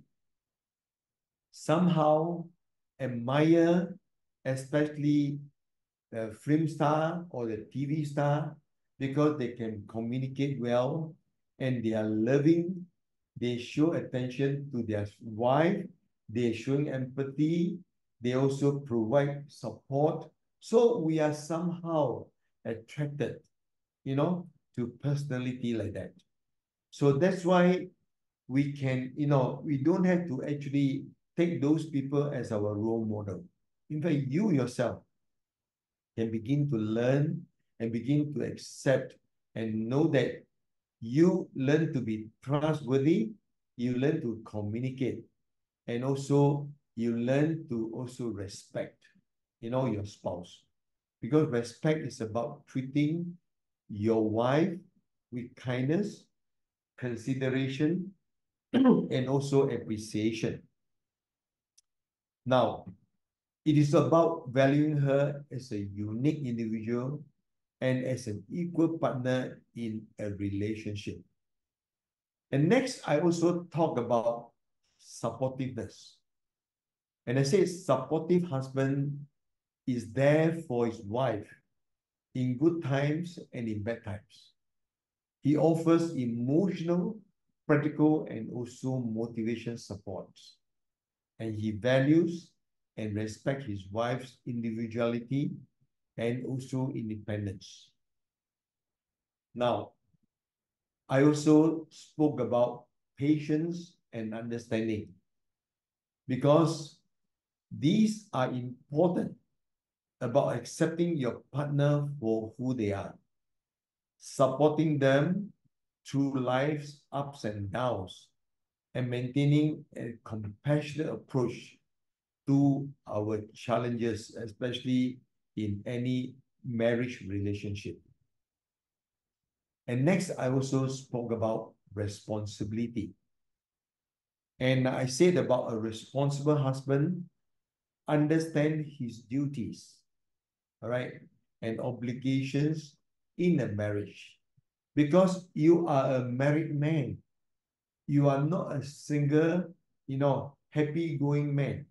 [SPEAKER 6] somehow admire, especially the film star or the T V star, because they can communicate well and they are loving. They show attention to their wife. They're showing empathy. They also provide support. So we are somehow attracted, you know, to personality like that. So that's why we can, you know, we don't have to actually take those people as our role model. In fact, you yourself can begin to learn and begin to accept and know that you learn to be trustworthy, you learn to communicate, and also you learn to also respect, you know, your spouse. Because respect is about treating your wife with kindness, consideration, and also appreciation. Now, it is about valuing her as a unique individual and as an equal partner in a relationship. And next, I also talk about supportiveness. And I say supportive husband is there for his wife in good times and in bad times. He offers emotional, practical, and also motivation supports. And he values and respects his wife's individuality and also independence. Now, I also spoke about patience and understanding because these are important about accepting your partner for who they are, supporting them through life's ups and downs, and maintaining a compassionate approach to our challenges, especially in any marriage relationship. And next, I also spoke about responsibility. And I said about a responsible husband understand his duties, all right, and obligations in a marriage. Because you are a married man, you are not a single, you know, happy-going man.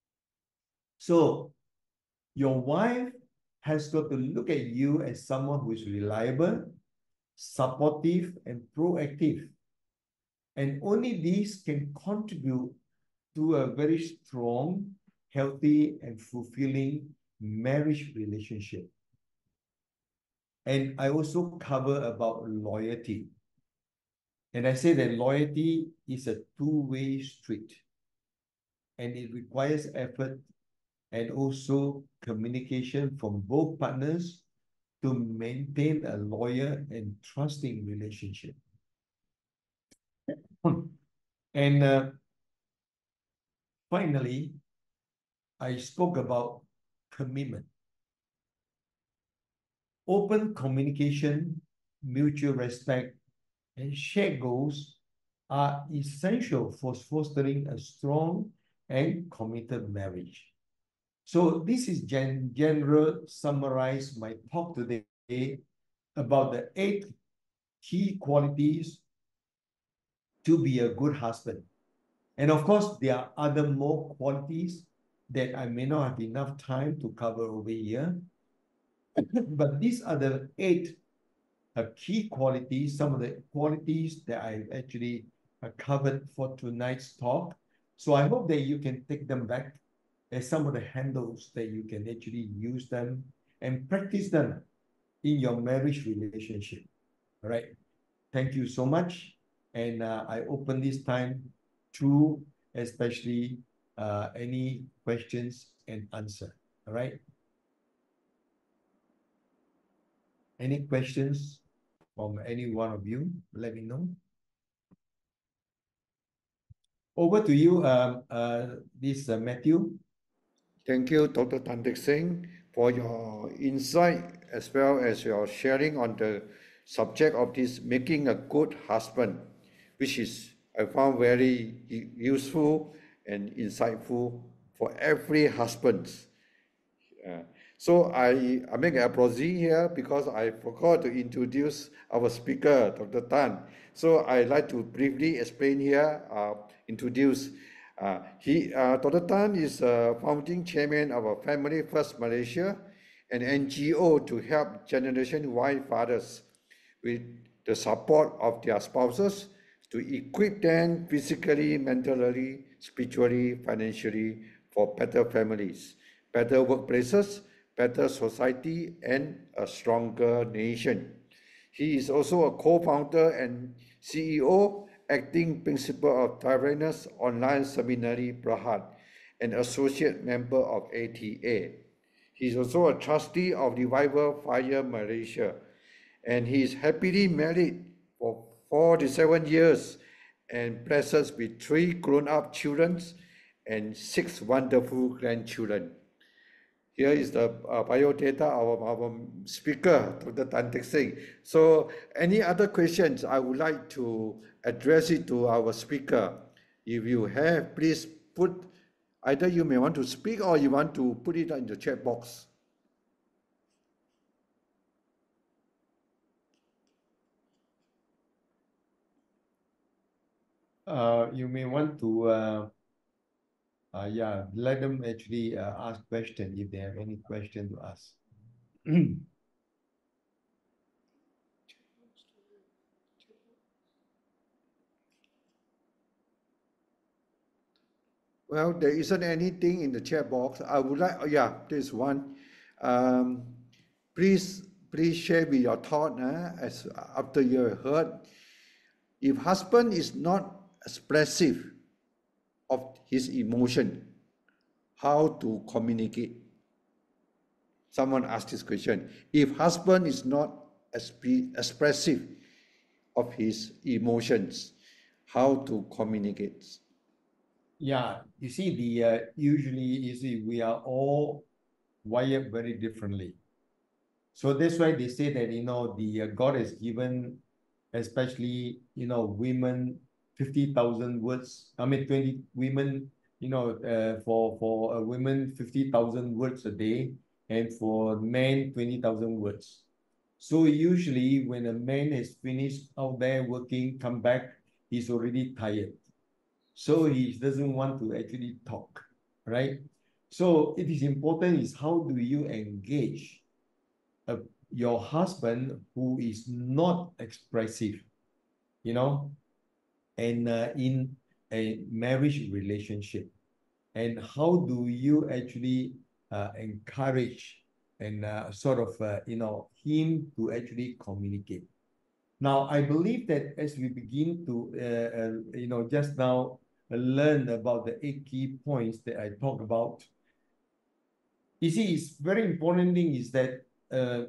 [SPEAKER 6] So your wife has got to look at you as someone who is reliable, supportive, and proactive. And only these can contribute to a very strong, healthy, and fulfilling marriage relationship. And I also cover about loyalty. And I say that loyalty is a two-way street. And it requires effort and also communication from both partners to maintain a loyal and trusting relationship. And uh, finally, I spoke about commitment. Open communication, mutual respect, and shared goals are essential for fostering a strong and committed marriage. So this is gen general summarize my talk today about the eight key qualities to be a good husband. And of course, there are other more qualities that I may not have enough time to cover over here. But these are the eight uh, key qualities, some of the qualities that I've actually uh, covered for tonight's talk. So I hope that you can take them back as some of the handles that you can actually use them and practice them in your marriage relationship. All right. Thank you so much. And uh, I open this time to especially uh, any questions and answer. All right. Any questions from any one of you? Let me know. Over to you, um, uh, this uh, Matthew.
[SPEAKER 7] Thank you, Doctor Tan Teck Seng, for your insight as well as your sharing on the subject of this making a good husband, which is I found very useful and insightful for every husband. Uh, so I, I make an apology here because I forgot to introduce our speaker, Doctor Tan. So I'd like to briefly explain here, uh, introduce. Uh, he, uh, Doctor Tan is a founding chairman of a Family First Malaysia, an N G O to help Generation Y fathers with the support of their spouses to equip them physically, mentally, spiritually, financially for better families, better workplaces, better society, and a stronger nation. He is also a co-founder and C E O, acting principal of Tyrannus Online Seminary Prahat, and associate member of A T A. He is also a trustee of Revival Fire Malaysia, and he is happily married for forty-seven years and blessed with three grown-up children and six wonderful grandchildren. Here is the uh, biodata of our speaker, Doctor Tan Teck Seng. So any other questions, I would like to address it to our speaker. If you have, please put, either you may want to speak or you want to put it in the chat box.
[SPEAKER 6] Uh, you may want to, uh, uh, yeah, let them actually uh, ask question if they have any question to ask.
[SPEAKER 7] Well, there isn't anything in the chat box. I would like, oh yeah, there's one. Um, please, please share with your thought uh, as after you heard. If husband is not expressive of his emotion, how to communicate? Someone asked this question. If husband is not expressive of his emotions, how to communicate?
[SPEAKER 6] Yeah, you see, the uh, usually you see we are all wired very differently. So that's why they say that, you know, the uh, God has given, especially, you know, women fifty thousand words. I mean, twenty women, you know, uh, for for a women fifty thousand words a day, and for men twenty thousand words. So usually when a man has finished out there working, come back, he's already tired. So he doesn't want to actually talk, right? So it is important is how do you engage a, your husband who is not expressive, you know, and uh, in a marriage relationship, and how do you actually uh, encourage and uh, sort of uh, you know him to actually communicate. Now, I believe that as we begin to, uh, uh, you know, just now uh, learn about the eight key points that I talked about, you see, it's very important thing is that uh,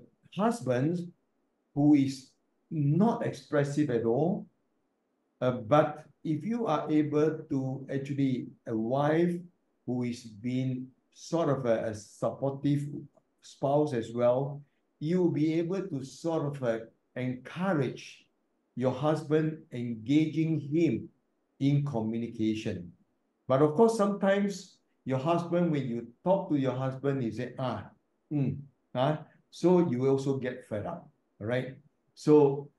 [SPEAKER 6] husbands who is not expressive at all, uh, but if you are able to actually, a wife who is being sort of a, a supportive spouse as well, you will be able to sort of uh, encourage your husband, engaging him in communication. But of course, sometimes your husband, when you talk to your husband, you say, ah, mm, ah, so you also get fed up, right? So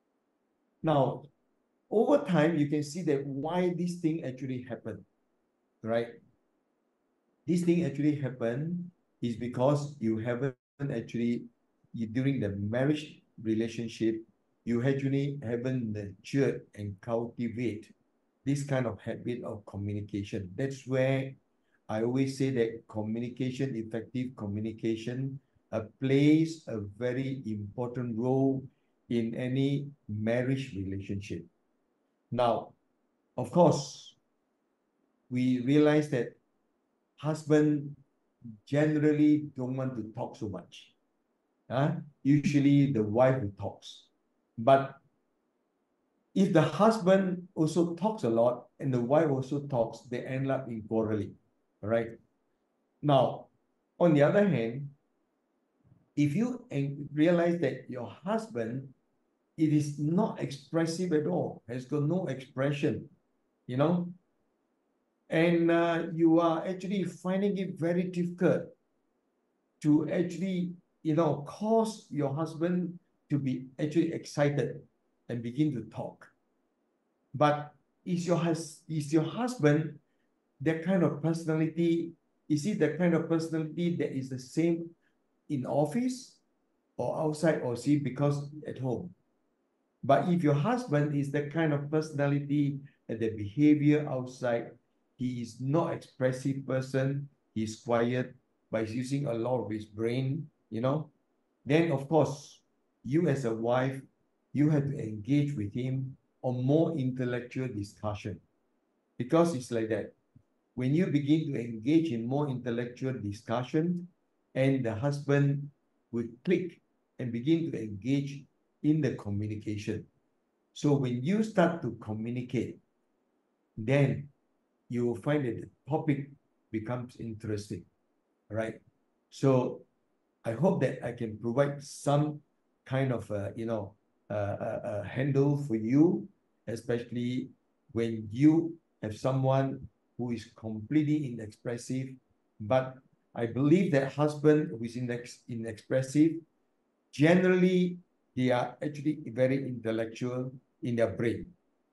[SPEAKER 6] now, over time, you can see that why this thing actually happened, right? This thing actually happened is because you haven't actually, you, during the marriage relationship, you actually haven't nurtured and cultivate this kind of habit of communication. That's where I always say that communication, effective communication, uh, plays a very important role in any marriage relationship. Now, of course, we realize that husband generally don't want to talk so much. Huh? Usually the wife who talks. But if the husband also talks a lot and the wife also talks, they end up in quarreling. Right? Now, on the other hand, if you realize that your husband, it is not expressive at all, has got no expression, you know, and uh, you are actually finding it very difficult to actually, you know, cause your husband to be actually excited and begin to talk. But is your hus is your husband that kind of personality? Is he the kind of personality that is the same in office or outside, or see because at home? But if your husband is the kind of personality and the behavior outside, he is not expressive person, he's quiet, but he's using a lot of his brain, you know, then of course, you as a wife, you have to engage with him on more intellectual discussion. Because it's like that. When you begin to engage in more intellectual discussion, and the husband will click and begin to engage in the communication. So when you start to communicate, then you will find that the topic becomes interesting, right? So I hope that I can provide some kind of a, you know, a, a, a handle for you, especially when you have someone who is completely inexpressive. But I believe that husband who is inex inexpressive, generally, they are actually very intellectual in their brain.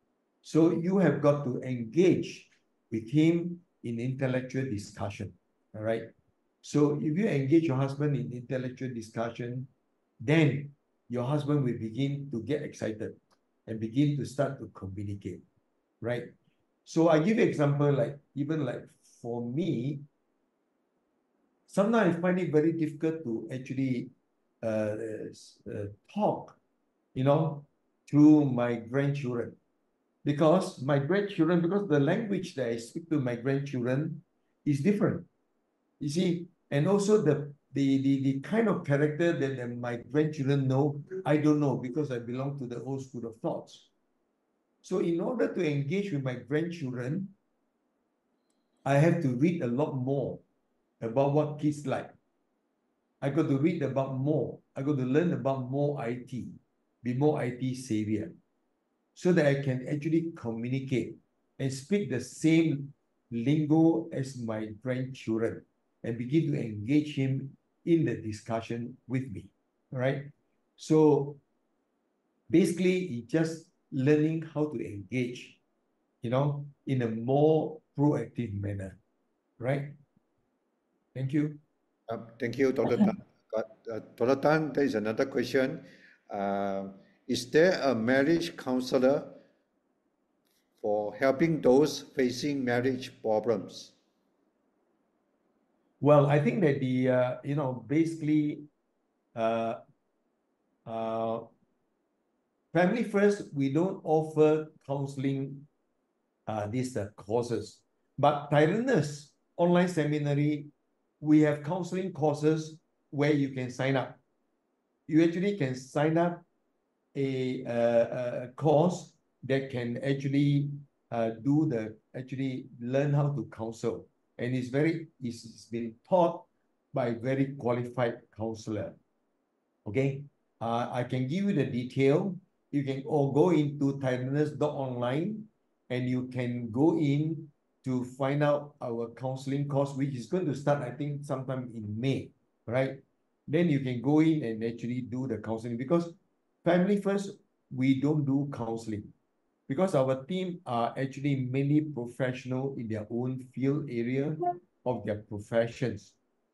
[SPEAKER 6] So you have got to engage with him in intellectual discussion, all right? So if you engage your husband in intellectual discussion, then your husband will begin to get excited and begin to start to communicate, right? So I give you example, like even like for me, sometimes I find it very difficult to actually uh, uh, talk, you know, to my grandchildren. Because my grandchildren, because the language that I speak to my grandchildren is different. You see, and also the the the, the kind of character that, that my grandchildren know, I don't know because I belong to the old school of thoughts. So in order to engage with my grandchildren, I have to read a lot more about what kids like. I got to read about more. I got to learn about more I T, be more I T savior, so that I can actually communicate and speak the same lingo as my grandchildren and begin to engage him in the discussion with me. All right. So basically, it's just learning how to engage, you know, in a more proactive manner. Right. Thank you.
[SPEAKER 7] Uh, thank you, Doctor Tan. But, uh, Doctor Tan, there is another question. Uh, is there a marriage counselor for helping those facing marriage problems?
[SPEAKER 6] Well, I think that the, uh, you know, basically, uh, uh, Family First, we don't offer counseling uh, these uh, courses. But Tyrannus online seminary, we have counseling courses where you can sign up. You actually can sign up a, uh, a course that can actually uh, do the actually learn how to counsel, and it's very it's, it's been taught by very qualified counselor. Okay, uh, I can give you the detail. You can all go into titleness dot online, and you can go in to find out our counseling course, which is going to start, I think, sometime in May, right? Then you can go in and actually do the counseling, because Family First, we don't do counseling because our team are actually mainly professional in their own field area of their professions.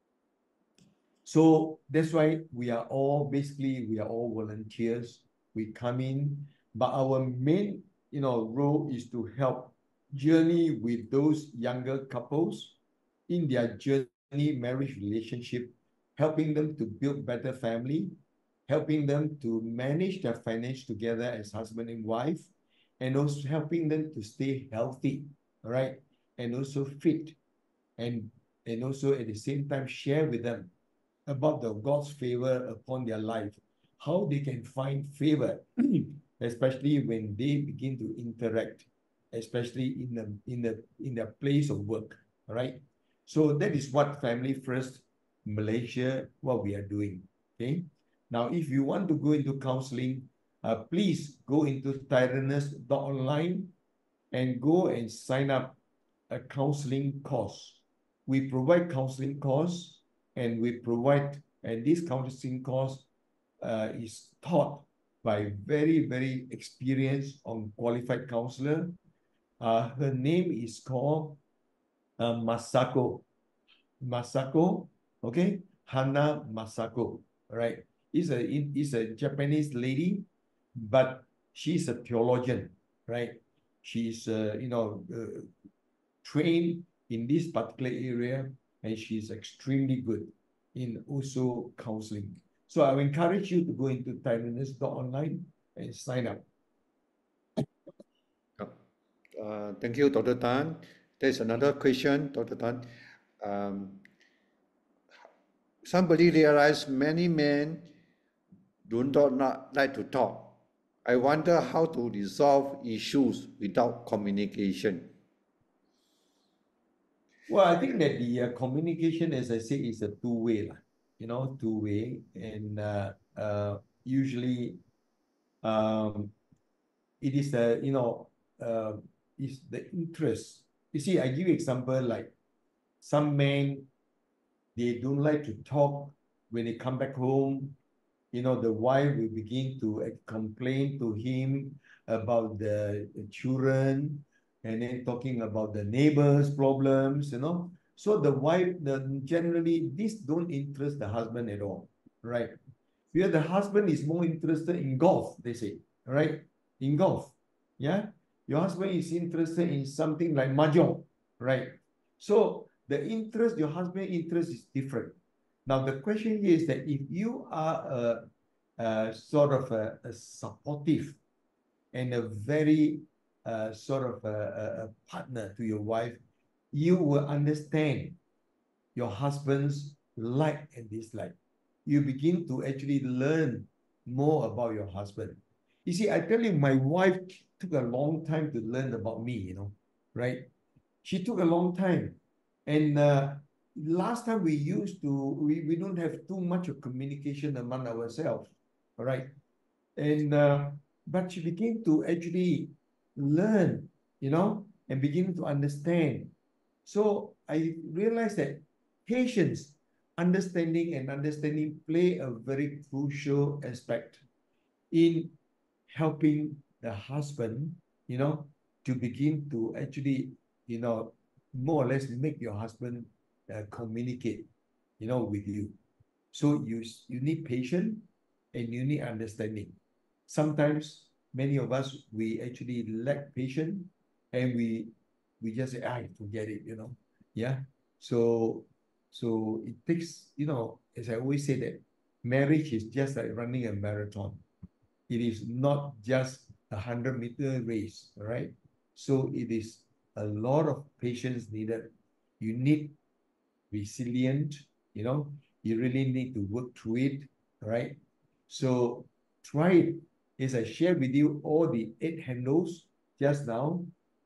[SPEAKER 6] So that's why we are all basically we are all volunteers. We come in, but our main you know role is to help journey with those younger couples in their journey, marriage relationship, helping them to build better family, helping them to manage their finance together as husband and wife, and also helping them to stay healthy, all right, and also fit, and and also at the same time share with them about the God's favor upon their life, how they can find favor, especially when they begin to interact, especially in the in the in their place of work. All right. So that is what Family First Malaysia, what we are doing. Okay. Now, if you want to go into counseling, uh, please go into tyrannus dot online and go and sign up a counseling course. We provide counseling course, and we provide, and this counseling course uh, is taught by very, very experienced and qualified counselor. Uh, her name is called uh, Masako. Masako, okay? Hana Masako, right? Is a is a Japanese lady, but she's a theologian, right? She's uh, you know uh, trained in this particular area, and she's extremely good in also counseling. So I will encourage you to go into titleness dot online and sign up.
[SPEAKER 7] Uh, thank you, Doctor Tan. There's another question, Doctor Tan. Um, somebody realized many men do not, not like to talk. I wonder how to resolve issues without communication.
[SPEAKER 6] Well, I think that the uh, communication, as I say, is a two-way, lah. You know, two-way, and uh, uh, usually, um, it is the you know, uh, is the interest. You see, I give you example like some men, they don't like to talk when they come back home. You know, the wife will begin to uh, complain to him about the, the children, and then talking about the neighbors' problems, you know. So the wife, the generally, this don't interest the husband at all, right? Because the husband is more interested in golf, they say, right? In golf, yeah. Your husband is interested in something like mahjong, right? So the interest, your husband interest is different. Now the question here is that if you are a, a sort of a, a supportive and a very uh, sort of a, a partner to your wife, you will understand your husband's like and dislike. You begin to actually learn more about your husband. You see, I tell you, my wife took a long time to learn about me, you know, right? She took a long time. And uh, last time we used to, we, we don't have too much of communication among ourselves, all right? And, uh, but she began to actually learn, you know, and begin to understand. So I realized that patience, understanding, and understanding play a very crucial aspect in helping the husband, you know, to begin to actually, you know, more or less make your husband uh, communicate, you know, with you. So you you need patience and you need understanding. Sometimes many of us we actually lack patience, and we we just say, I forget it, you know. Yeah. So so it takes, you know, as I always say that marriage is just like running a marathon. It is not just a hundred meter race, right? So it is a lot of patience needed. You need resilient, you know, you really need to work through it, right? So try it. As I shared with you all the eight handles just now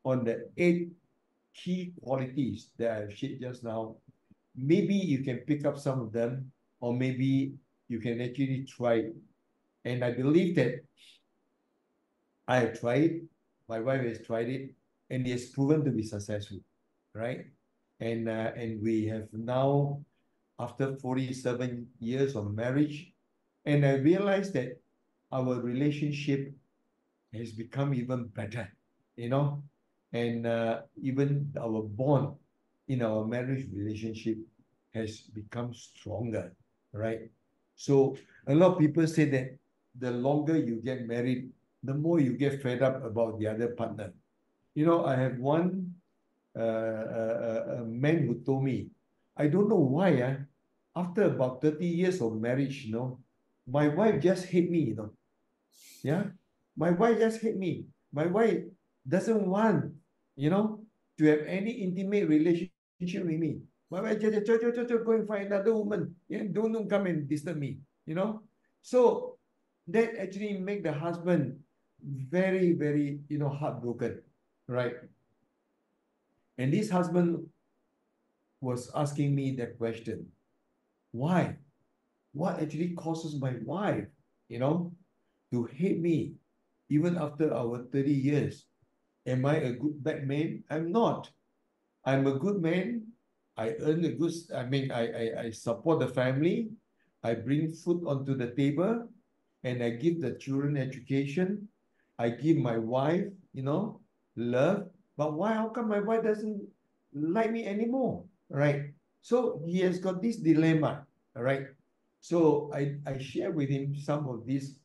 [SPEAKER 6] on the eight key qualities that I've shared just now. Maybe you can pick up some of them, or maybe you can actually try it. And I believe that I have tried it, my wife has tried it, and it has proven to be successful, right? And uh, and we have now, after forty-seven years of marriage, and I realized that our relationship has become even better, you know, and uh, even our bond in our marriage relationship has become stronger, right? So a lot of people say that the longer you get married, the more you get fed up about the other partner. You know, I have one uh, uh, a man who told me, I don't know why, uh, after about thirty years of marriage, you know, my wife just hate me, you know. Yeah. My wife just hate me. My wife doesn't want, you know, to have any intimate relationship with me. My wife just, just, just, just go and find another woman. Yeah, don't, don't come and disturb me, you know. So that actually make the husband very, very, you know, heartbroken, right? And this husband was asking me that question. Why? What actually causes my wife, you know, to hate me even after our thirty years? Am I a good bad man? I'm not. I'm a good man. I earn a good, I mean, I, I, I support the family. I bring food onto the table and I give the children education. I give my wife, you know, love. But why? How come my wife doesn't like me anymore? Right? So he has got this dilemma. All right. So I, I share with him some of these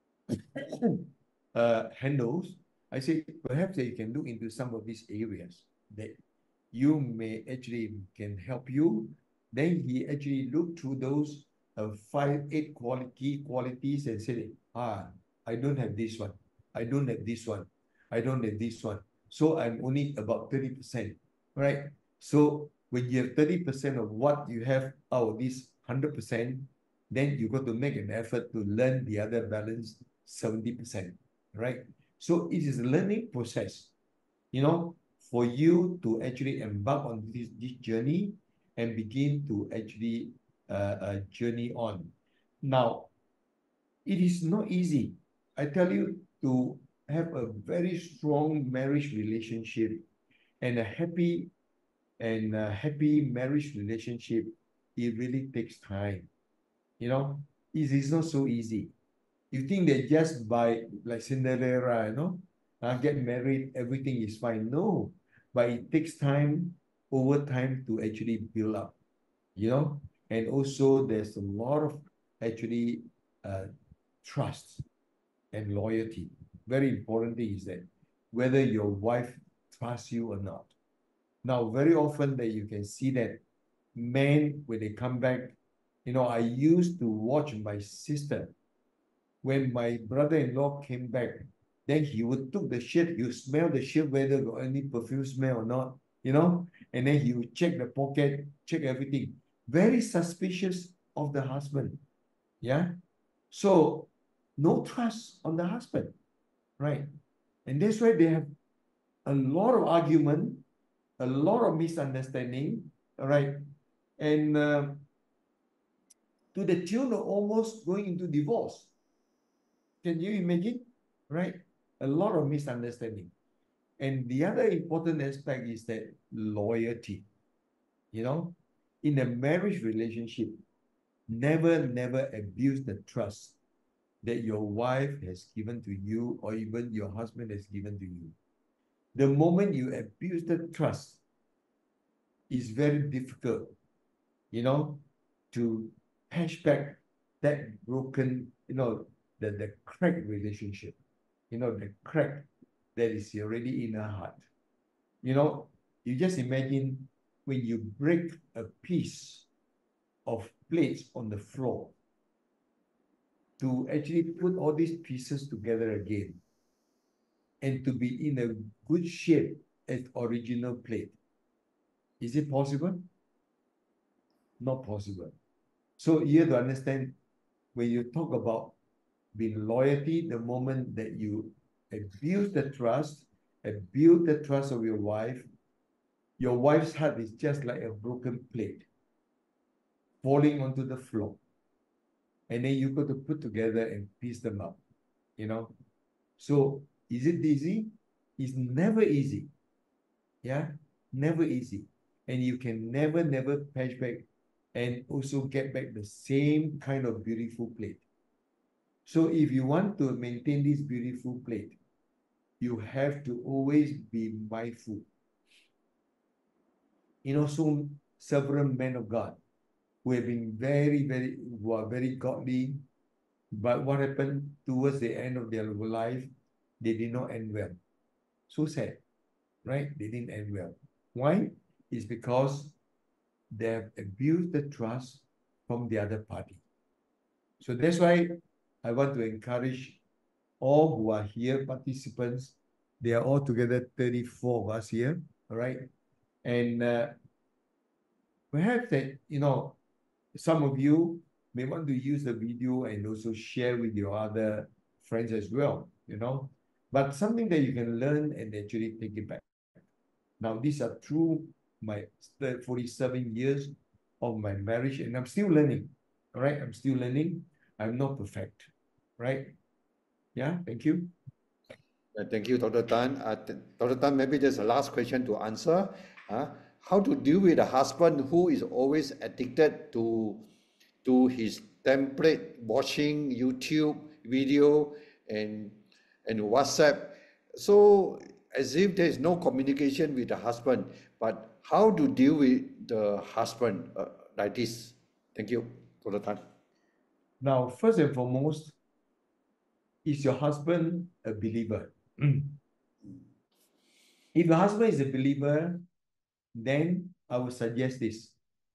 [SPEAKER 6] uh, handles. I say perhaps that you can look into some of these areas that you may actually can help you. Then he actually looked through those uh, five, eight quality qualities and said, ah, I don't have this one. I don't have this one. I don't have this one. So I'm only about thirty percent, right? So when you have thirty percent of what you have out of this one hundred percent, then you got to make an effort to learn the other balance seventy percent, right? So it is a learning process, you know, for you to actually embark on this, this journey and begin to actually uh, uh, journey on. Now, it is not easy. I tell you, to have a very strong marriage relationship and a happy and a happy marriage relationship, it really takes time. You know, it is not so easy. You think that just by like Cinderella, you know, uh, get married, everything is fine. No, but it takes time, over time to actually build up, you know, and also there's a lot of actually uh, trust and loyalty. Very important thing is that whether your wife trusts you or not. Now, very often that you can see that men, when they come back, you know, I used to watch my sister when my brother-in-law came back, then he would took the shirt, you smell the shirt whether got any perfume smell or not, you know, and then he would check the pocket, check everything. Very suspicious of the husband. Yeah. So no trust on the husband, right? And that's why they have a lot of argument, a lot of misunderstanding, all right? And uh, to the tune of almost going into divorce. Can you imagine? Right? A lot of misunderstanding. And the other important aspect is that loyalty. You know, in a marriage relationship, never, never abuse the trust that your wife has given to you or even your husband has given to you. The moment you abuse the trust, it's very difficult, you know, to patch back that broken, you know, the, the cracked relationship, you know, the crack that is already in her heart. You know, you just imagine when you break a piece of plates on the floor to actually put all these pieces together again and to be in a good shape as original plate. Is it possible? Not possible. So you have to understand when you talk about being loyalty, the moment that you abuse the trust, and build the trust of your wife, your wife's heart is just like a broken plate falling onto the floor. And then you got to put together and piece them up, you know. So is it easy? It's never easy. Yeah, never easy. And you can never, never patch back and also get back the same kind of beautiful plate. So if you want to maintain this beautiful plate, you have to always be mindful. You know, so several men of God who have been very, very, who are very godly, but what happened towards the end of their life, they did not end well. So sad, right? They didn't end well. Why? It's because they have abused the trust from the other party. So that's why I want to encourage all who are here, participants. They are all together thirty-four of us here, all right? And uh, perhaps that, you know, some of you may want to use the video and also share with your other friends as well, you know, but something that you can learn and actually take it back. Now, these are through my forty-seven years of my marriage, and I'm still learning, all right? I'm still learning. I'm not perfect, right? Yeah, thank you.
[SPEAKER 7] Uh, Thank you, Doctor Tan. Uh, th- Doctor Tan, maybe there's a last question to answer. Uh, how to deal with a husband who is always addicted to to his template watching YouTube video and and WhatsApp. So as if there is no communication with the husband. But how to deal with the husband uh, like this? Thank you, Doctor Tan.
[SPEAKER 6] Now, first and foremost, is your husband a believer? If your husband is a believer, then I would suggest this.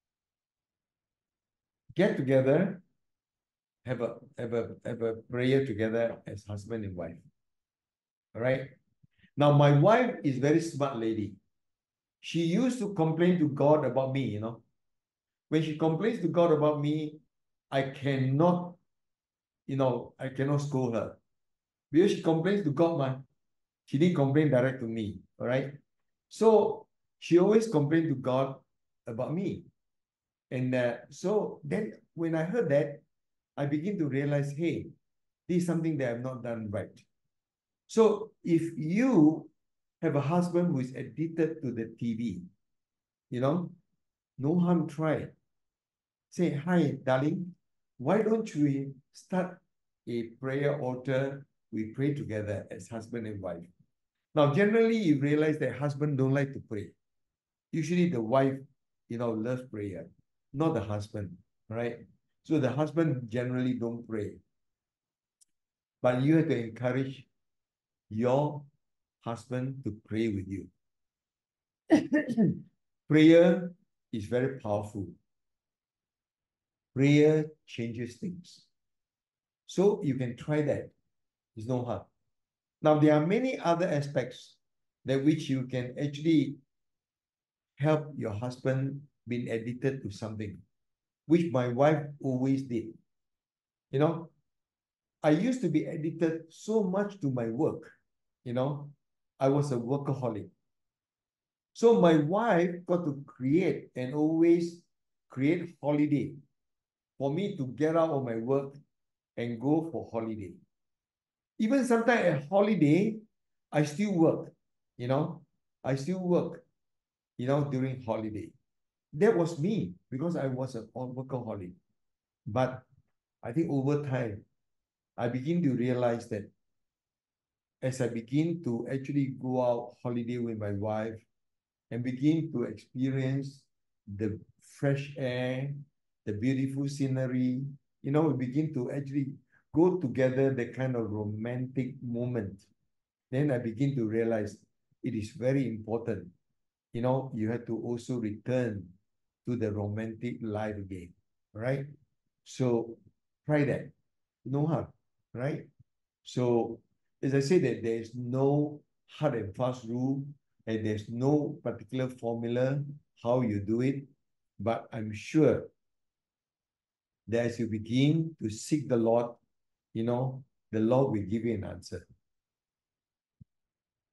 [SPEAKER 6] Get together, have a have a have a prayer together as husband and wife. All right. Now, my wife is very smart lady. She used to complain to God about me, you know. When she complains to God about me, I cannot, you know, I cannot scold her. Because she complains to God, man. She didn't complain direct to me. All right. So she always complained to God about me. And uh, so then when I heard that, I begin to realize, hey, this is something that I've not done right. So if you have a husband who is addicted to the T V, you know, no harm try. Say, hi, darling, why don't we start a prayer altar? We pray together as husband and wife. Now, generally, you realize that husband don't like to pray. Usually the wife, you know, loves prayer, not the husband, right? So the husband generally don't pray. But you have to encourage your husband to pray with you. Prayer is very powerful. Prayer changes things. So you can try that. There's no harm. Now, there are many other aspects that which you can actually help your husband being addicted to something, which my wife always did. You know, I used to be addicted so much to my work. You know, I was a workaholic. So my wife got to create and always create holiday for me to get out of my work and go for holiday. Even sometimes at holiday, I still work, you know, I still work, you know, during holiday. That was me because I was a workaholic. But I think over time, I begin to realize that as I begin to actually go out holiday with my wife and begin to experience the fresh air, the beautiful scenery, you know, we begin to actually go together, the kind of romantic moment. Then I begin to realize it is very important. You know, you have to also return to the romantic life again, right? So try that. No harm, right? So as I say that there's no hard and fast rule and there's no particular formula how you do it, but I'm sure that as you begin to seek the Lord, you know, the Lord will give you an answer.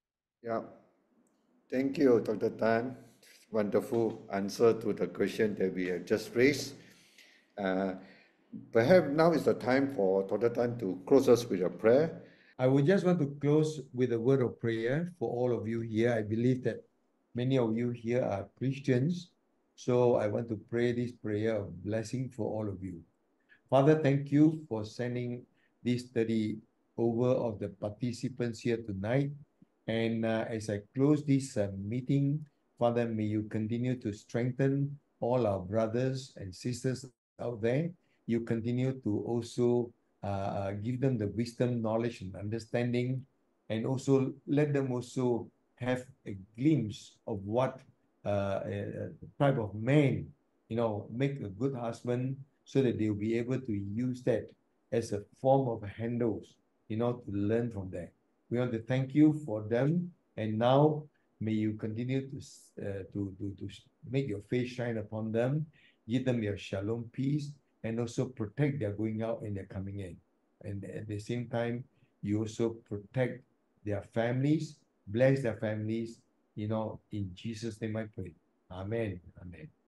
[SPEAKER 7] Yeah. Thank you, Doctor Tan. Wonderful answer to the question that we have just raised. Uh, Perhaps now is the time for Doctor Tan to close us with a prayer.
[SPEAKER 6] I would just want to close with a word of prayer for all of you here. I believe that many of you here are Christians. So I want to pray this prayer of blessing for all of you. Father, thank you for sending this study over of the participants here tonight. And uh, as I close this uh, meeting, Father, may you continue to strengthen all our brothers and sisters out there. You continue to also uh, uh, give them the wisdom, knowledge, and understanding, and also let them also have a glimpse of what uh, a, a type of man, you know, make a good husband, so that they'll be able to use that as a form of handles, you know, to learn from that. We want to thank you for them, and now may you continue to uh, to, to to make your face shine upon them, give them your shalom peace, and also protect their going out and their coming in. And at the same time, you also protect their families, bless their families, you know, in Jesus' name I pray. Amen. Amen.